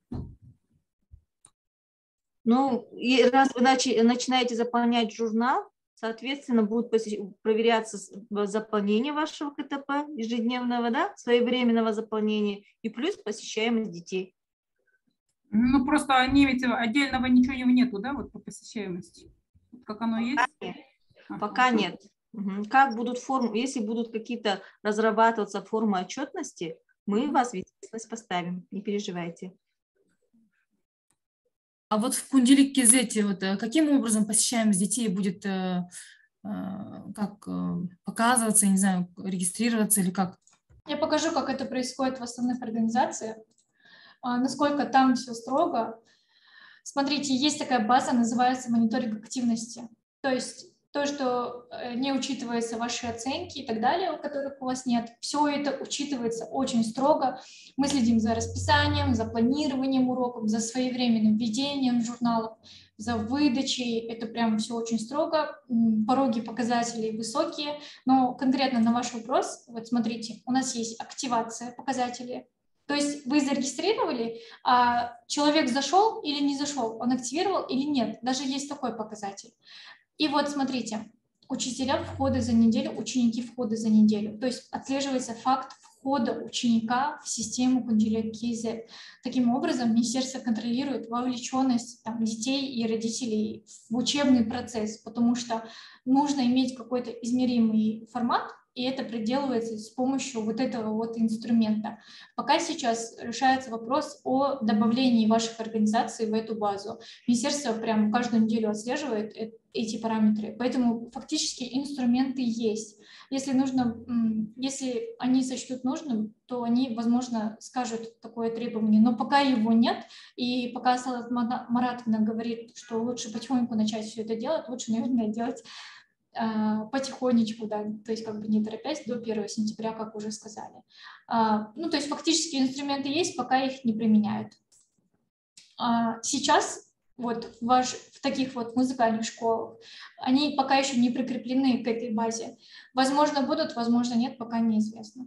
Ну, и раз вы начи, начинаете заполнять журнал, соответственно, будет проверяться заполнение вашего ка тэ пэ ежедневного, да, своевременного заполнения и плюс посещаемость детей. Ну, просто они ведь отдельного ничего нету, да, вот по посещаемости. Как оно есть? Пока нет. Ага. Пока нет. Угу. Как будут формы, если будут какие-то разрабатываться формы отчетности, мы вас в известность поставим, не переживайте. А вот в Кунделик кей зет вот, каким образом посещаемость детей будет э, э, как, э, показываться, не знаю, регистрироваться или как? Я покажу, как это происходит в основных организациях, а, насколько там все строго. Смотрите, есть такая база, называется мониторинг активности. То есть то, что не учитываются ваши оценки и так далее, у которых у вас нет, все это учитывается очень строго. Мы следим за расписанием, за планированием уроков, за своевременным ведением журналов, за выдачей. Это прям все очень строго. Пороги показателей высокие. Но конкретно на ваш вопрос, вот смотрите, у нас есть активация показателей. То есть вы зарегистрировали, а человек зашел или не зашел, он активировал или нет. Даже есть такой показатель. И вот смотрите, учителя входа за неделю, ученики входа за неделю. То есть отслеживается факт входа ученика в систему Кунделик кей зет. Таким образом, министерство контролирует вовлеченность там, детей и родителей в учебный процесс, потому что нужно иметь какой-то измеримый формат, и это проделывается с помощью вот этого вот инструмента. Пока сейчас решается вопрос о добавлении ваших организаций в эту базу. Министерство прям каждую неделю отслеживает эти параметры, поэтому фактически инструменты есть. Если нужно, если они сочтут нужным, то они, возможно, скажут такое требование, но пока его нет, и пока Салтанат Маратовна говорит, что лучше потихоньку начать все это делать, лучше, наверное, делать потихонечку, да, то есть как бы не торопясь до первого сентября, как уже сказали. Ну, то есть фактически инструменты есть, пока их не применяют. Сейчас вот в, ваш, в таких вот музыкальных школах они пока еще не прикреплены к этой базе. Возможно, будут, возможно, нет, пока неизвестно.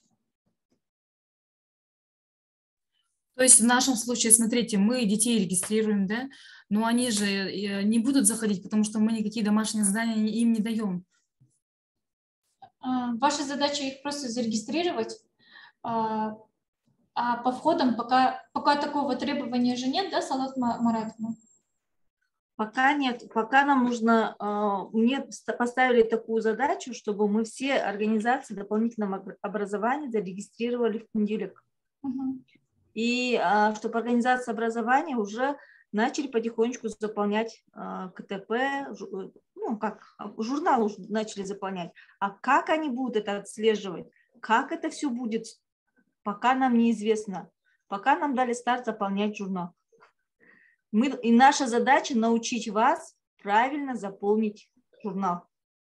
То есть в нашем случае, смотрите, мы детей регистрируем, да, но они же не будут заходить, потому что мы никакие домашние задания им не даем. Ваша задача их просто зарегистрировать, А, а по входам пока, пока такого требования же нет, да, Салат Маратовна? Пока нет. Пока нам нужно, мне поставили такую задачу, чтобы мы все организации дополнительного образования зарегистрировали в Кунделик. Угу. И чтобы организации образования уже начали потихонечку заполнять КТП, ну, как журнал уже начали заполнять. А как они будут это отслеживать, как это все будет, пока нам неизвестно. Пока нам дали старт заполнять журнал. Мы, и наша задача научить вас правильно заполнить журнал.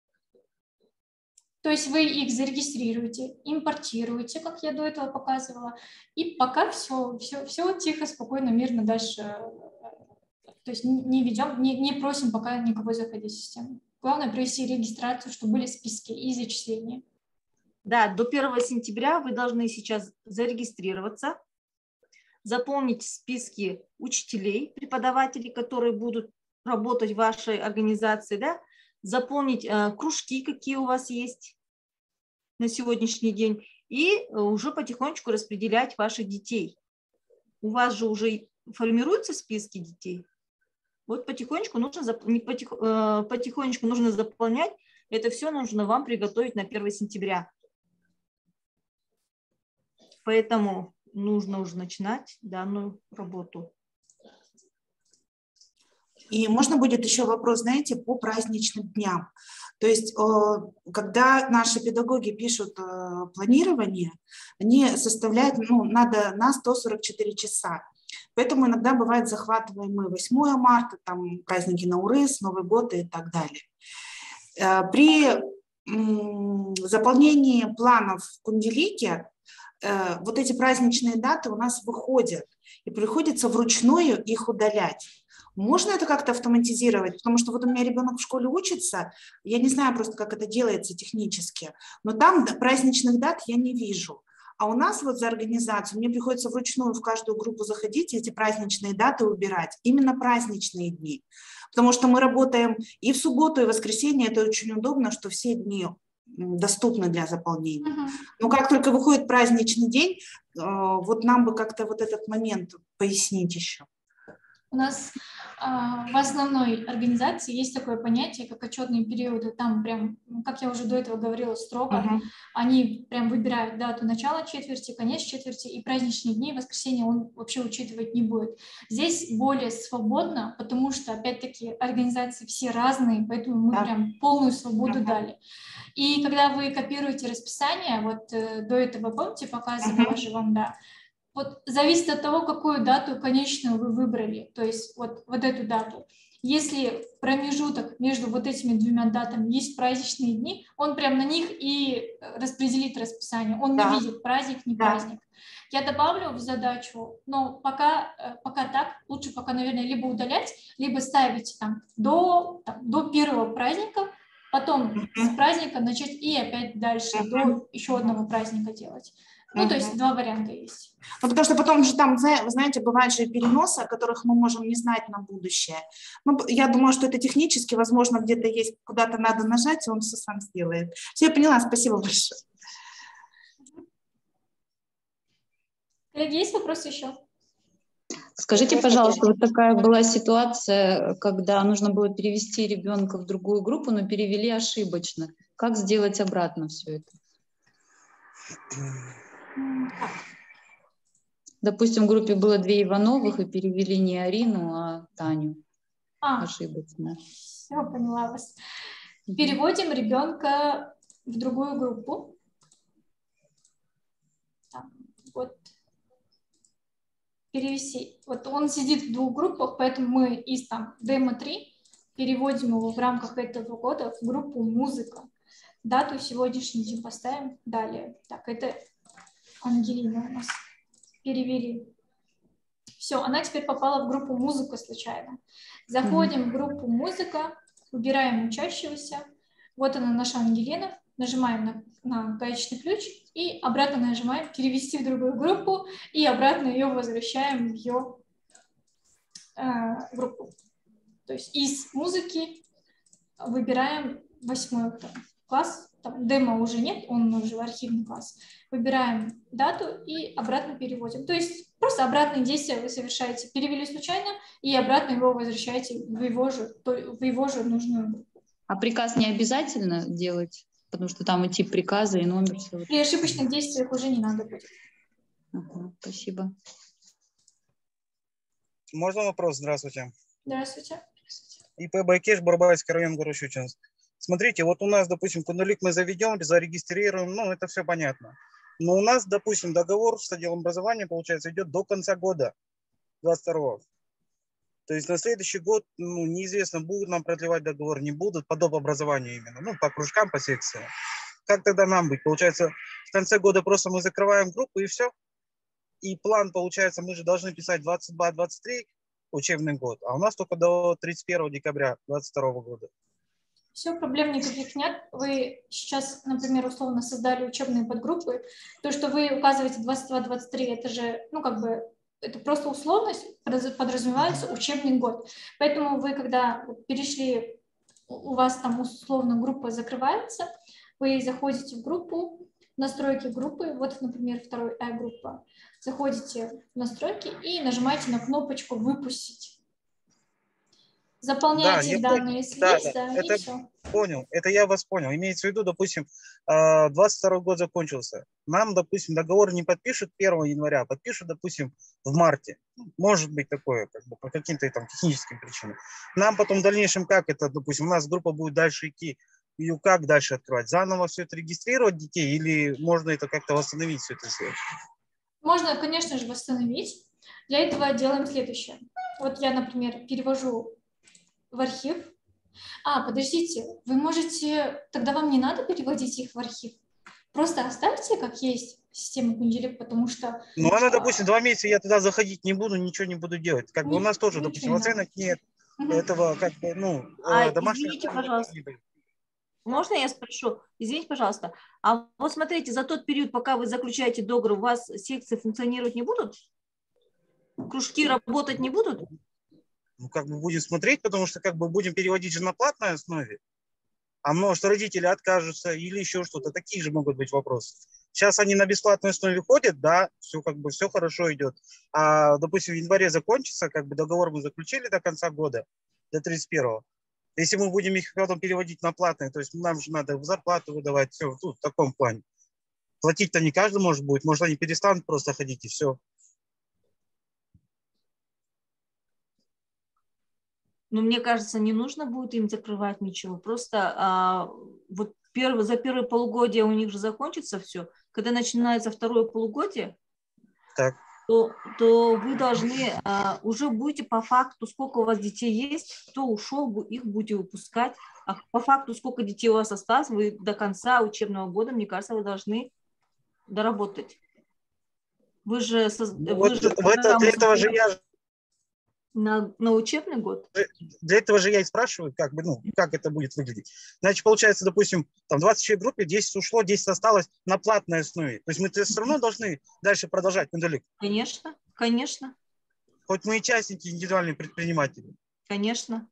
То есть вы их зарегистрируете, импортируете, как я до этого показывала, и пока все, все, все тихо, спокойно, мирно дальше. То есть не ведем, не, не просим пока никого заходить в систему. Главное провести регистрацию, чтобы были списки и зачисления. Да, до первого сентября вы должны сейчас зарегистрироваться, заполнить списки учителей, преподавателей, которые будут работать в вашей организации, да? Заполнить э, кружки, какие у вас есть на сегодняшний день, и уже потихонечку распределять ваших детей. У вас же уже формируются списки детей. Вот потихонечку нужно, не потих, э, потихонечку нужно заполнять. Это все нужно вам приготовить на первое сентября. Поэтому нужно уже начинать данную работу. И можно будет еще вопрос, знаете, по праздничным дням. То есть, когда наши педагоги пишут планирование, они составляют, ну, надо на сто сорок четыре часа. Поэтому иногда бывает захватываемые восьмое марта, там праздники Наурыз, Новый год и так далее. При заполнении планов в Кунделике вот эти праздничные даты у нас выходят, и приходится вручную их удалять. Можно это как-то автоматизировать? Потому что вот у меня ребенок в школе учится, я не знаю просто, как это делается технически, но там праздничных дат я не вижу. А у нас вот за организацию мне приходится вручную в каждую группу заходить и эти праздничные даты убирать. Именно праздничные дни. Потому что мы работаем и в субботу, и в воскресенье. Это очень удобно, что все дни доступны для заполнения. Uh-huh. Но как только выходит праздничный день, вот нам бы как-то вот этот момент пояснить еще. У нас а, в основной организации есть такое понятие, как отчетные периоды. Там прям, как я уже до этого говорила, строго. Uh-huh. Они прям выбирают дату начала четверти, конец четверти, и праздничные дни, воскресенье он вообще учитывать не будет. Здесь более свободно, потому что, опять-таки, организации все разные, поэтому мы uh-huh. прям полную свободу uh-huh. дали. И когда вы копируете расписание, вот э, до этого, помните, показывала uh-huh. же вам, да, вот зависит от того, какую дату конечную вы выбрали, то есть вот, вот эту дату. Если промежуток между вот этими двумя датами есть праздничные дни, он прям на них и распределит расписание, он да. не видит праздник, не да. праздник. Я добавлю в задачу, но пока, пока так, лучше пока, наверное, либо удалять, либо ставить там до, там, до первого праздника, потом uh-huh. с праздника начать и опять дальше uh-huh. до еще одного праздника делать. Ну, uh-huh. то есть два варианта есть. Ну, потому что потом же там, вы знаете, бывают же переносы, о которых мы можем не знать на будущее. Ну, я думаю, что это технически, возможно, где-то есть, куда-то надо нажать, и он все сам сделает. Все, я поняла, спасибо большое. Коллеги, есть вопросы еще? Скажите, пожалуйста, вот такая была ситуация, когда нужно было перевести ребенка в другую группу, но перевели ошибочно. Как сделать обратно все это? Допустим, в группе было две Ивановых, и перевели не Арину, а Таню. А, ошибочно. Все, поняла вас. Переводим ребенка в другую группу. Так, вот. Перевести. Вот он сидит в двух группах, поэтому мы из там демо три переводим его в рамках этого года в группу музыка. Дату сегодняшний день поставим. Далее. Так, это Ангелина у нас. Перевели. Все, она теперь попала в группу музыка случайно. Заходим mm-hmm. в группу музыка, выбираем учащегося. Вот она, наша Ангелина. Нажимаем на, на гаечный ключ и обратно нажимаем перевести в другую группу и обратно ее возвращаем в ее э, группу. То есть из музыки выбираем восьмой класс, там, демо уже нет, он уже в архивный класс, выбираем дату и обратно переводим. То есть просто обратные действия вы совершаете. Перевели случайно и обратно его возвращаете в его же, в его же нужную группу. А приказ не обязательно делать, потому что там и тип приказа, и номер. Все. При ошибочных действиях уже не надо будет. Ага, спасибо. Можно вопрос? Здравствуйте. Здравствуйте. ИП Байкеш, Барбайский район, город Щучинск. Смотрите, вот у нас, допустим, Кундалик мы заведем, зарегистрируем, ну, это все понятно. Но у нас, допустим, договор с отделом образования, получается, идет до конца года, двадцать второго. То есть на следующий год, ну, неизвестно, будут нам продлевать договор, не будут, по доп. Образованию именно, ну, по кружкам, по секциям. Как тогда нам быть? Получается, в конце года просто мы закрываем группу и все. И план, получается, мы же должны писать двадцать два двадцать три учебный год, а у нас только до тридцать первого декабря двадцать второго года. Все, проблем никаких нет. Вы сейчас, например, условно создали учебные подгруппы. То, что вы указываете двадцать два двадцать три, это же, ну, как бы, это просто условность, подразумевается учебный год. Поэтому вы, когда перешли, у вас там условно группа закрывается, вы заходите в группу, настройки группы, вот, например, второй А-группа, заходите в настройки и нажимаете на кнопочку «Выпустить». Заполняйте да, данные, если да, есть, да, да, это и все. Понял, это я вас понял. Имеется в виду, допустим, двадцать второй год закончился. Нам, допустим, договор не подпишут первого января, а подпишут, допустим, в марте. Может быть такое, как бы, по каким-то там техническим причинам. Нам потом в дальнейшем как это, допустим, у нас группа будет дальше идти, ее как дальше открывать? Заново все это регистрировать детей или можно это как-то восстановить, все это сделать? Можно, конечно же, восстановить. Для этого делаем следующее. Вот я, например, перевожу в архив. А, подождите, вы можете... Тогда вам не надо переводить их в архив. Просто оставьте как есть систему Кунделик, потому что... Ну, она, допустим, два месяца я туда заходить не буду, ничего не буду делать. Как бы у нас тоже, допустим, не оценок нет. Этого, как бы, ну, а, домашнего... Извините, пожалуйста. Можно я спрошу? Извините, пожалуйста. А вот смотрите, за тот период, пока вы заключаете договор, у вас секции функционировать не будут? Кружки работать не будут? Ну, как бы будем смотреть, потому что как бы будем переводить же на платной основе. А может, родители откажутся или еще что-то. Такие же могут быть вопросы. Сейчас они на бесплатной основе ходят, да, все как бы все хорошо идет. А, допустим, в январе закончится, как бы договор мы заключили до конца года, до тридцать первого. Если мы будем их потом переводить на платные, то есть нам же надо зарплату выдавать, все, ну, в таком плане. Платить-то не каждый может будет, может, они перестанут просто ходить и все. Но мне кажется, не нужно будет им закрывать ничего. Просто а, вот первый, за первое полугодие у них же закончится все. Когда начинается второе полугодие, так. То, то вы должны, а, уже будете по факту, сколько у вас детей есть, кто ушел, их будете выпускать. А по факту, сколько детей у вас осталось, вы до конца учебного года, мне кажется, вы должны доработать. Вы же... Ну, вы вот же в это, для этого же я... На, на учебный год? Для этого же я и спрашиваю, как бы, ну, как это будет выглядеть. Значит, получается, допустим, там двадцать человек в группе, десять ушло, десять осталось на платной основе. То есть мы все равно должны дальше продолжать Кунделик. Конечно, конечно. Хоть мы и частники, индивидуальные предприниматели. Конечно.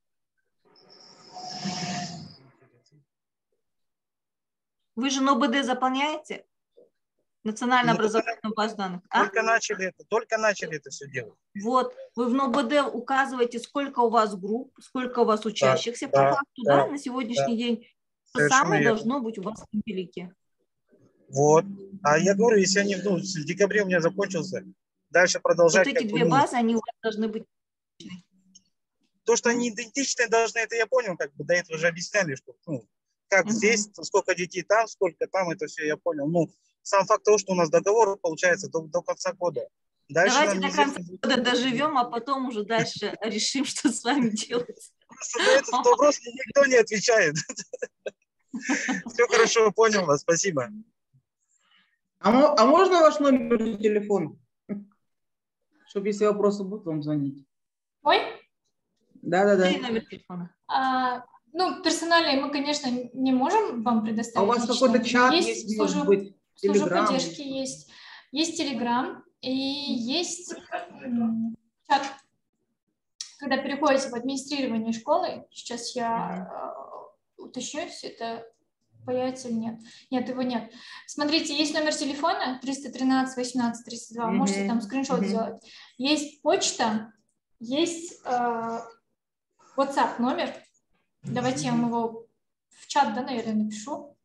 Вы же на ОБД заполняете? Национальную образовательную базу данных. Только а? начали это, только начали это все делать. Вот, вы в НОБД указываете, сколько у вас групп, сколько у вас учащихся, да, по да, факту, да, да, на сегодняшний да. день. То Совершенно самое верно. должно быть у вас в Кунделике. Вот. А я говорю, если они, ну, в декабре у меня закончился, дальше продолжать. Вот эти как две бы, ну, базы, они у вас должны быть. То, что они идентичны должны, это я понял, как бы до этого же объясняли, что, ну, как Угу. здесь, сколько детей там, сколько там, это все я понял. Ну, сам факт того, что у нас договор получается до, до конца года. Дальше Давайте нам до конца неизвестно... года доживем, а потом уже дальше решим, что с вами делать. Просто на этот вопрос никто не отвечает. Все хорошо, понял вас, спасибо. А, а можно ваш номер телефона? Чтобы если вопросы будут, вам звонить. Ой? Да-да-да. Номер телефона. А, ну, персональный мы, конечно, не можем вам предоставить. А у вас лично. какой-то чат есть, есть, служба, может быть, служба Телеграм? поддержки есть. Есть Телеграм и есть м, чат. Когда переходите в администрирование школы, сейчас я э, уточню все это. Паять или нет? Нет, его нет. Смотрите, есть номер телефона триста тринадцать восемнадцать тридцать два, можете там скриншот Мгм. сделать. Есть почта, есть э, WhatsApp номер. Давайте я вам его в чат, да, наверное, напишу.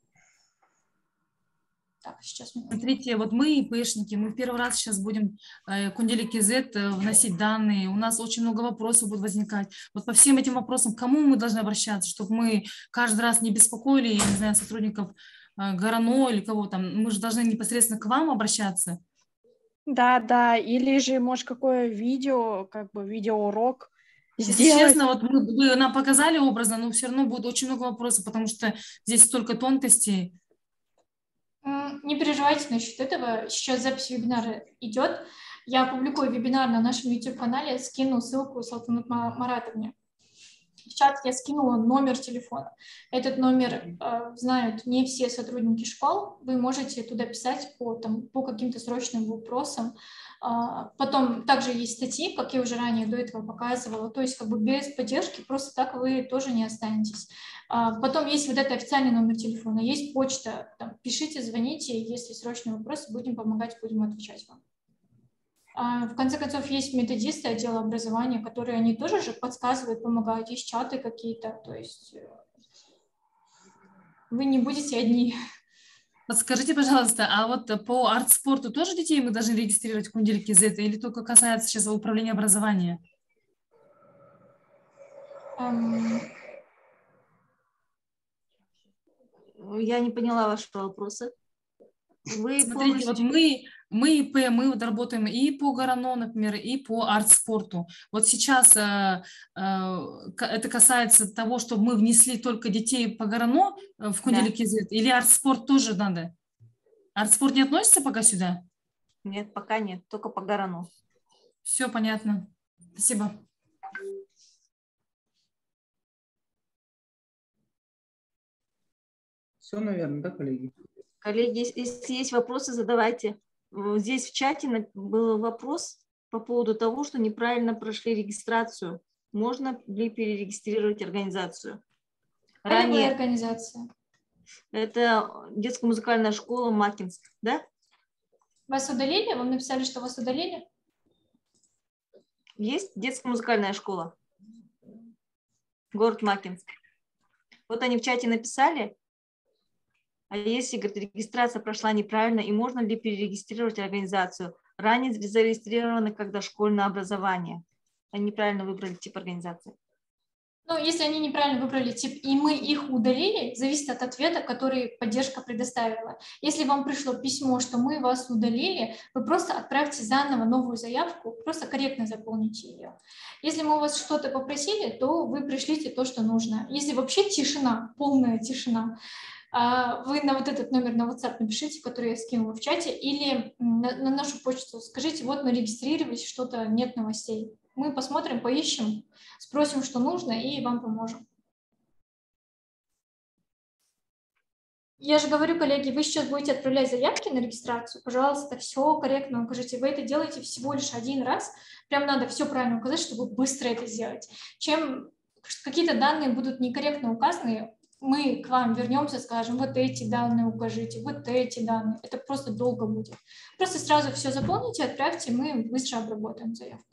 Так, сейчас минуту. Смотрите, вот мы, ИПшники, мы в первый раз сейчас будем э, Кунделик кей зет э, вносить данные. У нас очень много вопросов будет возникать. Вот по всем этим вопросам, к кому мы должны обращаться, чтобы мы каждый раз не беспокоили, я не знаю, сотрудников э, ГРАНО или кого там. Мы же должны непосредственно к вам обращаться. Да, да, или же, может, какое видео, как бы видеоурок Если сделать. честно, вот мы, вы нам показали образно, но все равно будет очень много вопросов, потому что здесь столько тонкостей. М, Не переживайте насчет этого. Сейчас запись вебинара идет. Я опубликую вебинар на нашем YouTube-канале, скину ссылку Салтанат Ма- Маратовне. В чат я скинула номер телефона. Этот номер э, знают не все сотрудники школ. Вы можете туда писать по, там, по каким-то срочным вопросам. А, потом также есть статьи, как я уже ранее до этого показывала. То есть как бы без поддержки просто так вы тоже не останетесь. А, потом есть вот это официальный номер телефона, есть почта. Там, пишите, звоните, если срочные вопросы, будем помогать, будем отвечать вам. А, В конце концов, есть методисты отдела образования, которые они тоже же подсказывают, помогают, есть чаты какие-то, то есть э, вы не будете одни. Подскажите, пожалуйста, а вот по арт-спорту тоже детей мы должны регистрировать в Кунделик кей зет или только касается сейчас управления образования? Эм, Я не поняла вашего вопроса. Вы Смотрите, вот полностью... мы, мы ИП, мы вот работаем и по ГРАНО, например, и по арт-спорту. Вот сейчас э, э, ка- это касается того, чтобы мы внесли только детей по ГРАНО э, в Да. Кунделик кей зет, или арт-спорт тоже надо? Арт-спорт не относится пока сюда? Нет, пока нет, только по ГРАНО. Все понятно. Спасибо. Все, наверное, да, коллеги? Коллеги, ес- если есть вопросы, задавайте. Вот здесь в чате на- был вопрос по поводу того, что неправильно прошли регистрацию. Можно ли перерегистрировать организацию? А любая Ранее организация. это детская музыкальная школа Макинск, да? Вас удалили? Вам написали, что вас удалили? Есть детская музыкальная школа? Город Макинск. Вот они в чате написали, а если, говорит, регистрация прошла неправильно, и можно ли перерегистрировать организацию? Ранее зарегистрированы как дошкольное образование. Они неправильно выбрали тип организации. Ну, если они неправильно выбрали тип, и мы их удалили, зависит от ответа, который поддержка предоставила. Если вам пришло письмо, что мы вас удалили, вы просто отправьте заново новую заявку, просто корректно заполните ее. Если мы у вас что-то попросили, то вы пришлите то, что нужно. Если вообще тишина, полная тишина, а, вы на вот этот номер на WhatsApp напишите, который я скинула в чате, или на, на нашу почту скажите, вот мы регистрировались, что-то нет новостей. Мы посмотрим, поищем, спросим, что нужно, и вам поможем. Я же говорю, коллеги, вы сейчас будете отправлять заявки на регистрацию, пожалуйста, все корректно укажите. Вы это делаете всего лишь один раз, прям надо все правильно указать, чтобы быстро это сделать. Чем какие-то данные будут некорректно указаны, мы к вам вернемся, скажем, вот эти данные укажите, вот эти данные. Это просто долго будет. Просто сразу все заполните, отправьте, мы быстро обработаем заявку.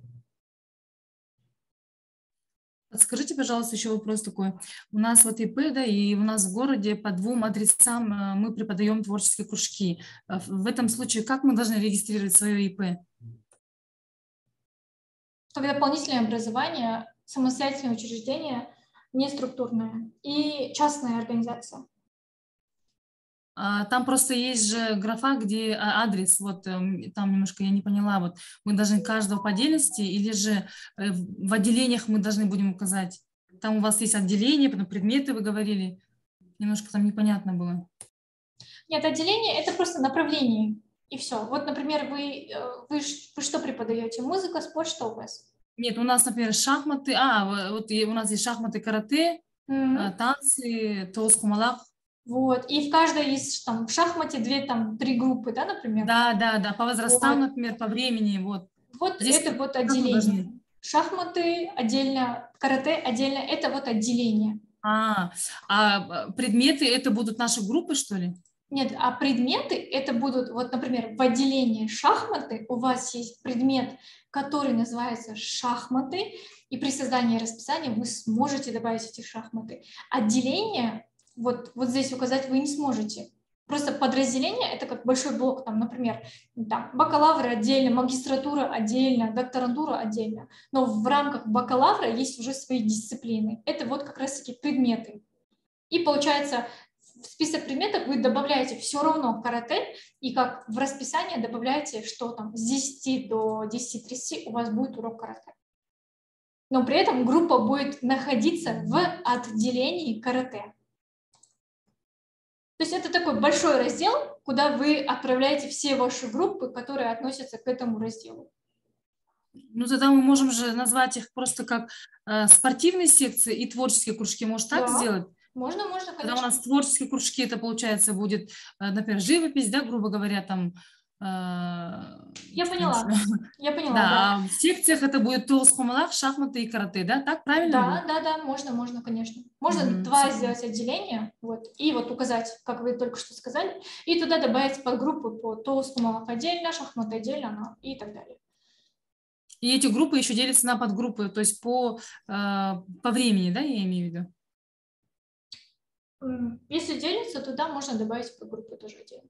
Подскажите, пожалуйста, еще вопрос такой. У нас вот ИП, да, и у нас в городе по двум адресам э, мы преподаем творческие кружки. Э, В в этом случае как мы должны регистрировать свое ИП? Как дополнительное образование, самостоятельное учреждение, неструктурное и частная организация. А, Там просто есть же графа, где а, адрес, вот эм, там немножко я не поняла, вот мы должны каждого по отдельности или же э, в в отделениях мы должны будем указать? Там у вас есть отделение, потом предметы вы говорили, немножко там непонятно было. Нет, отделение – это просто направление, и все. Вот, например, вы, э, вы, ш- вы что преподаете? Музыка, спорт, что у вас? Нет, у нас, например, шахматы, а, в- вот и у нас есть шахматы, карате, Мгм. э, танцы, тоз, кумалак. Вот, и в каждой есть там в шахмате две, там, три группы, да, например? Да, да, да, по возрастам, Вот. например, по времени, вот. Вот Здесь это вот как мы отделение. должны? Шахматы отдельно, карате отдельно, это вот отделение. А, а предметы это будут наши группы, что ли? Нет, а предметы это будут, вот, например, в отделении шахматы у вас есть предмет, который называется шахматы, и при создании расписания вы сможете добавить эти шахматы. Отделение, вот, вот здесь указать вы не сможете. Просто подразделение это как большой блок, там, например, там, бакалавры отдельно, магистратура отдельно, докторантура отдельно. Но в рамках бакалавра есть уже свои дисциплины. Это вот как раз-таки предметы. И получается, в список предметов вы добавляете все равно карате, и как в расписание добавляете, что там с десяти до десяти тридцати у вас будет урок карате. Но при этом группа будет находиться в отделении карате. То есть это такой большой раздел, куда вы отправляете все ваши группы, которые относятся к этому разделу. Ну, тогда мы можем же назвать их просто как э, спортивные секции и творческие кружки. Может, так Да. сделать? Можно, можно, конечно. Когда у нас творческие кружки, это получается будет, например, живопись, да, грубо говоря, там. Э, я поняла, я поняла, да. да. А в секциях это будет тоус-хамалах, шахматы и карате, да? Так правильно? Да, будет? да, да, можно, можно, конечно. Можно Мгм, два супер. сделать отделения, вот, и вот указать, как вы только что сказали, и туда добавить подгруппы по тоус-хамалах отдельно, шахматы отдельно, ну, и так далее. И эти группы еще делятся на подгруппы, то есть по, э, по времени, да, я имею в виду? М, Если делится, то да, можно добавить подгруппы тоже отдельно.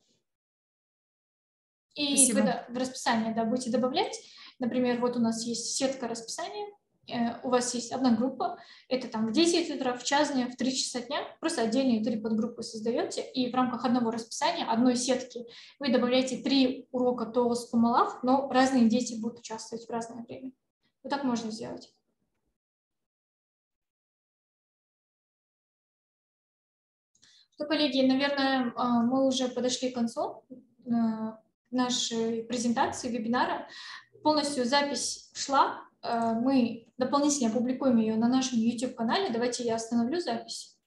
И Спасибо. когда в расписание, да, будете добавлять, например, вот у нас есть сетка расписания, э, у вас есть одна группа, это там в десять утра, в час дня, в три часа дня, просто отдельные три подгруппы создаете, и в рамках одного расписания, одной сетки вы добавляете три урока тоус хамалах, но разные дети будут участвовать в разное время. Вот так можно сделать. Что, коллеги, наверное, а, мы уже подошли к концу э, нашей презентации, вебинара. Полностью запись шла. Э, Мы дополнительно опубликуем ее на нашем YouTube-канале. Давайте я остановлю запись.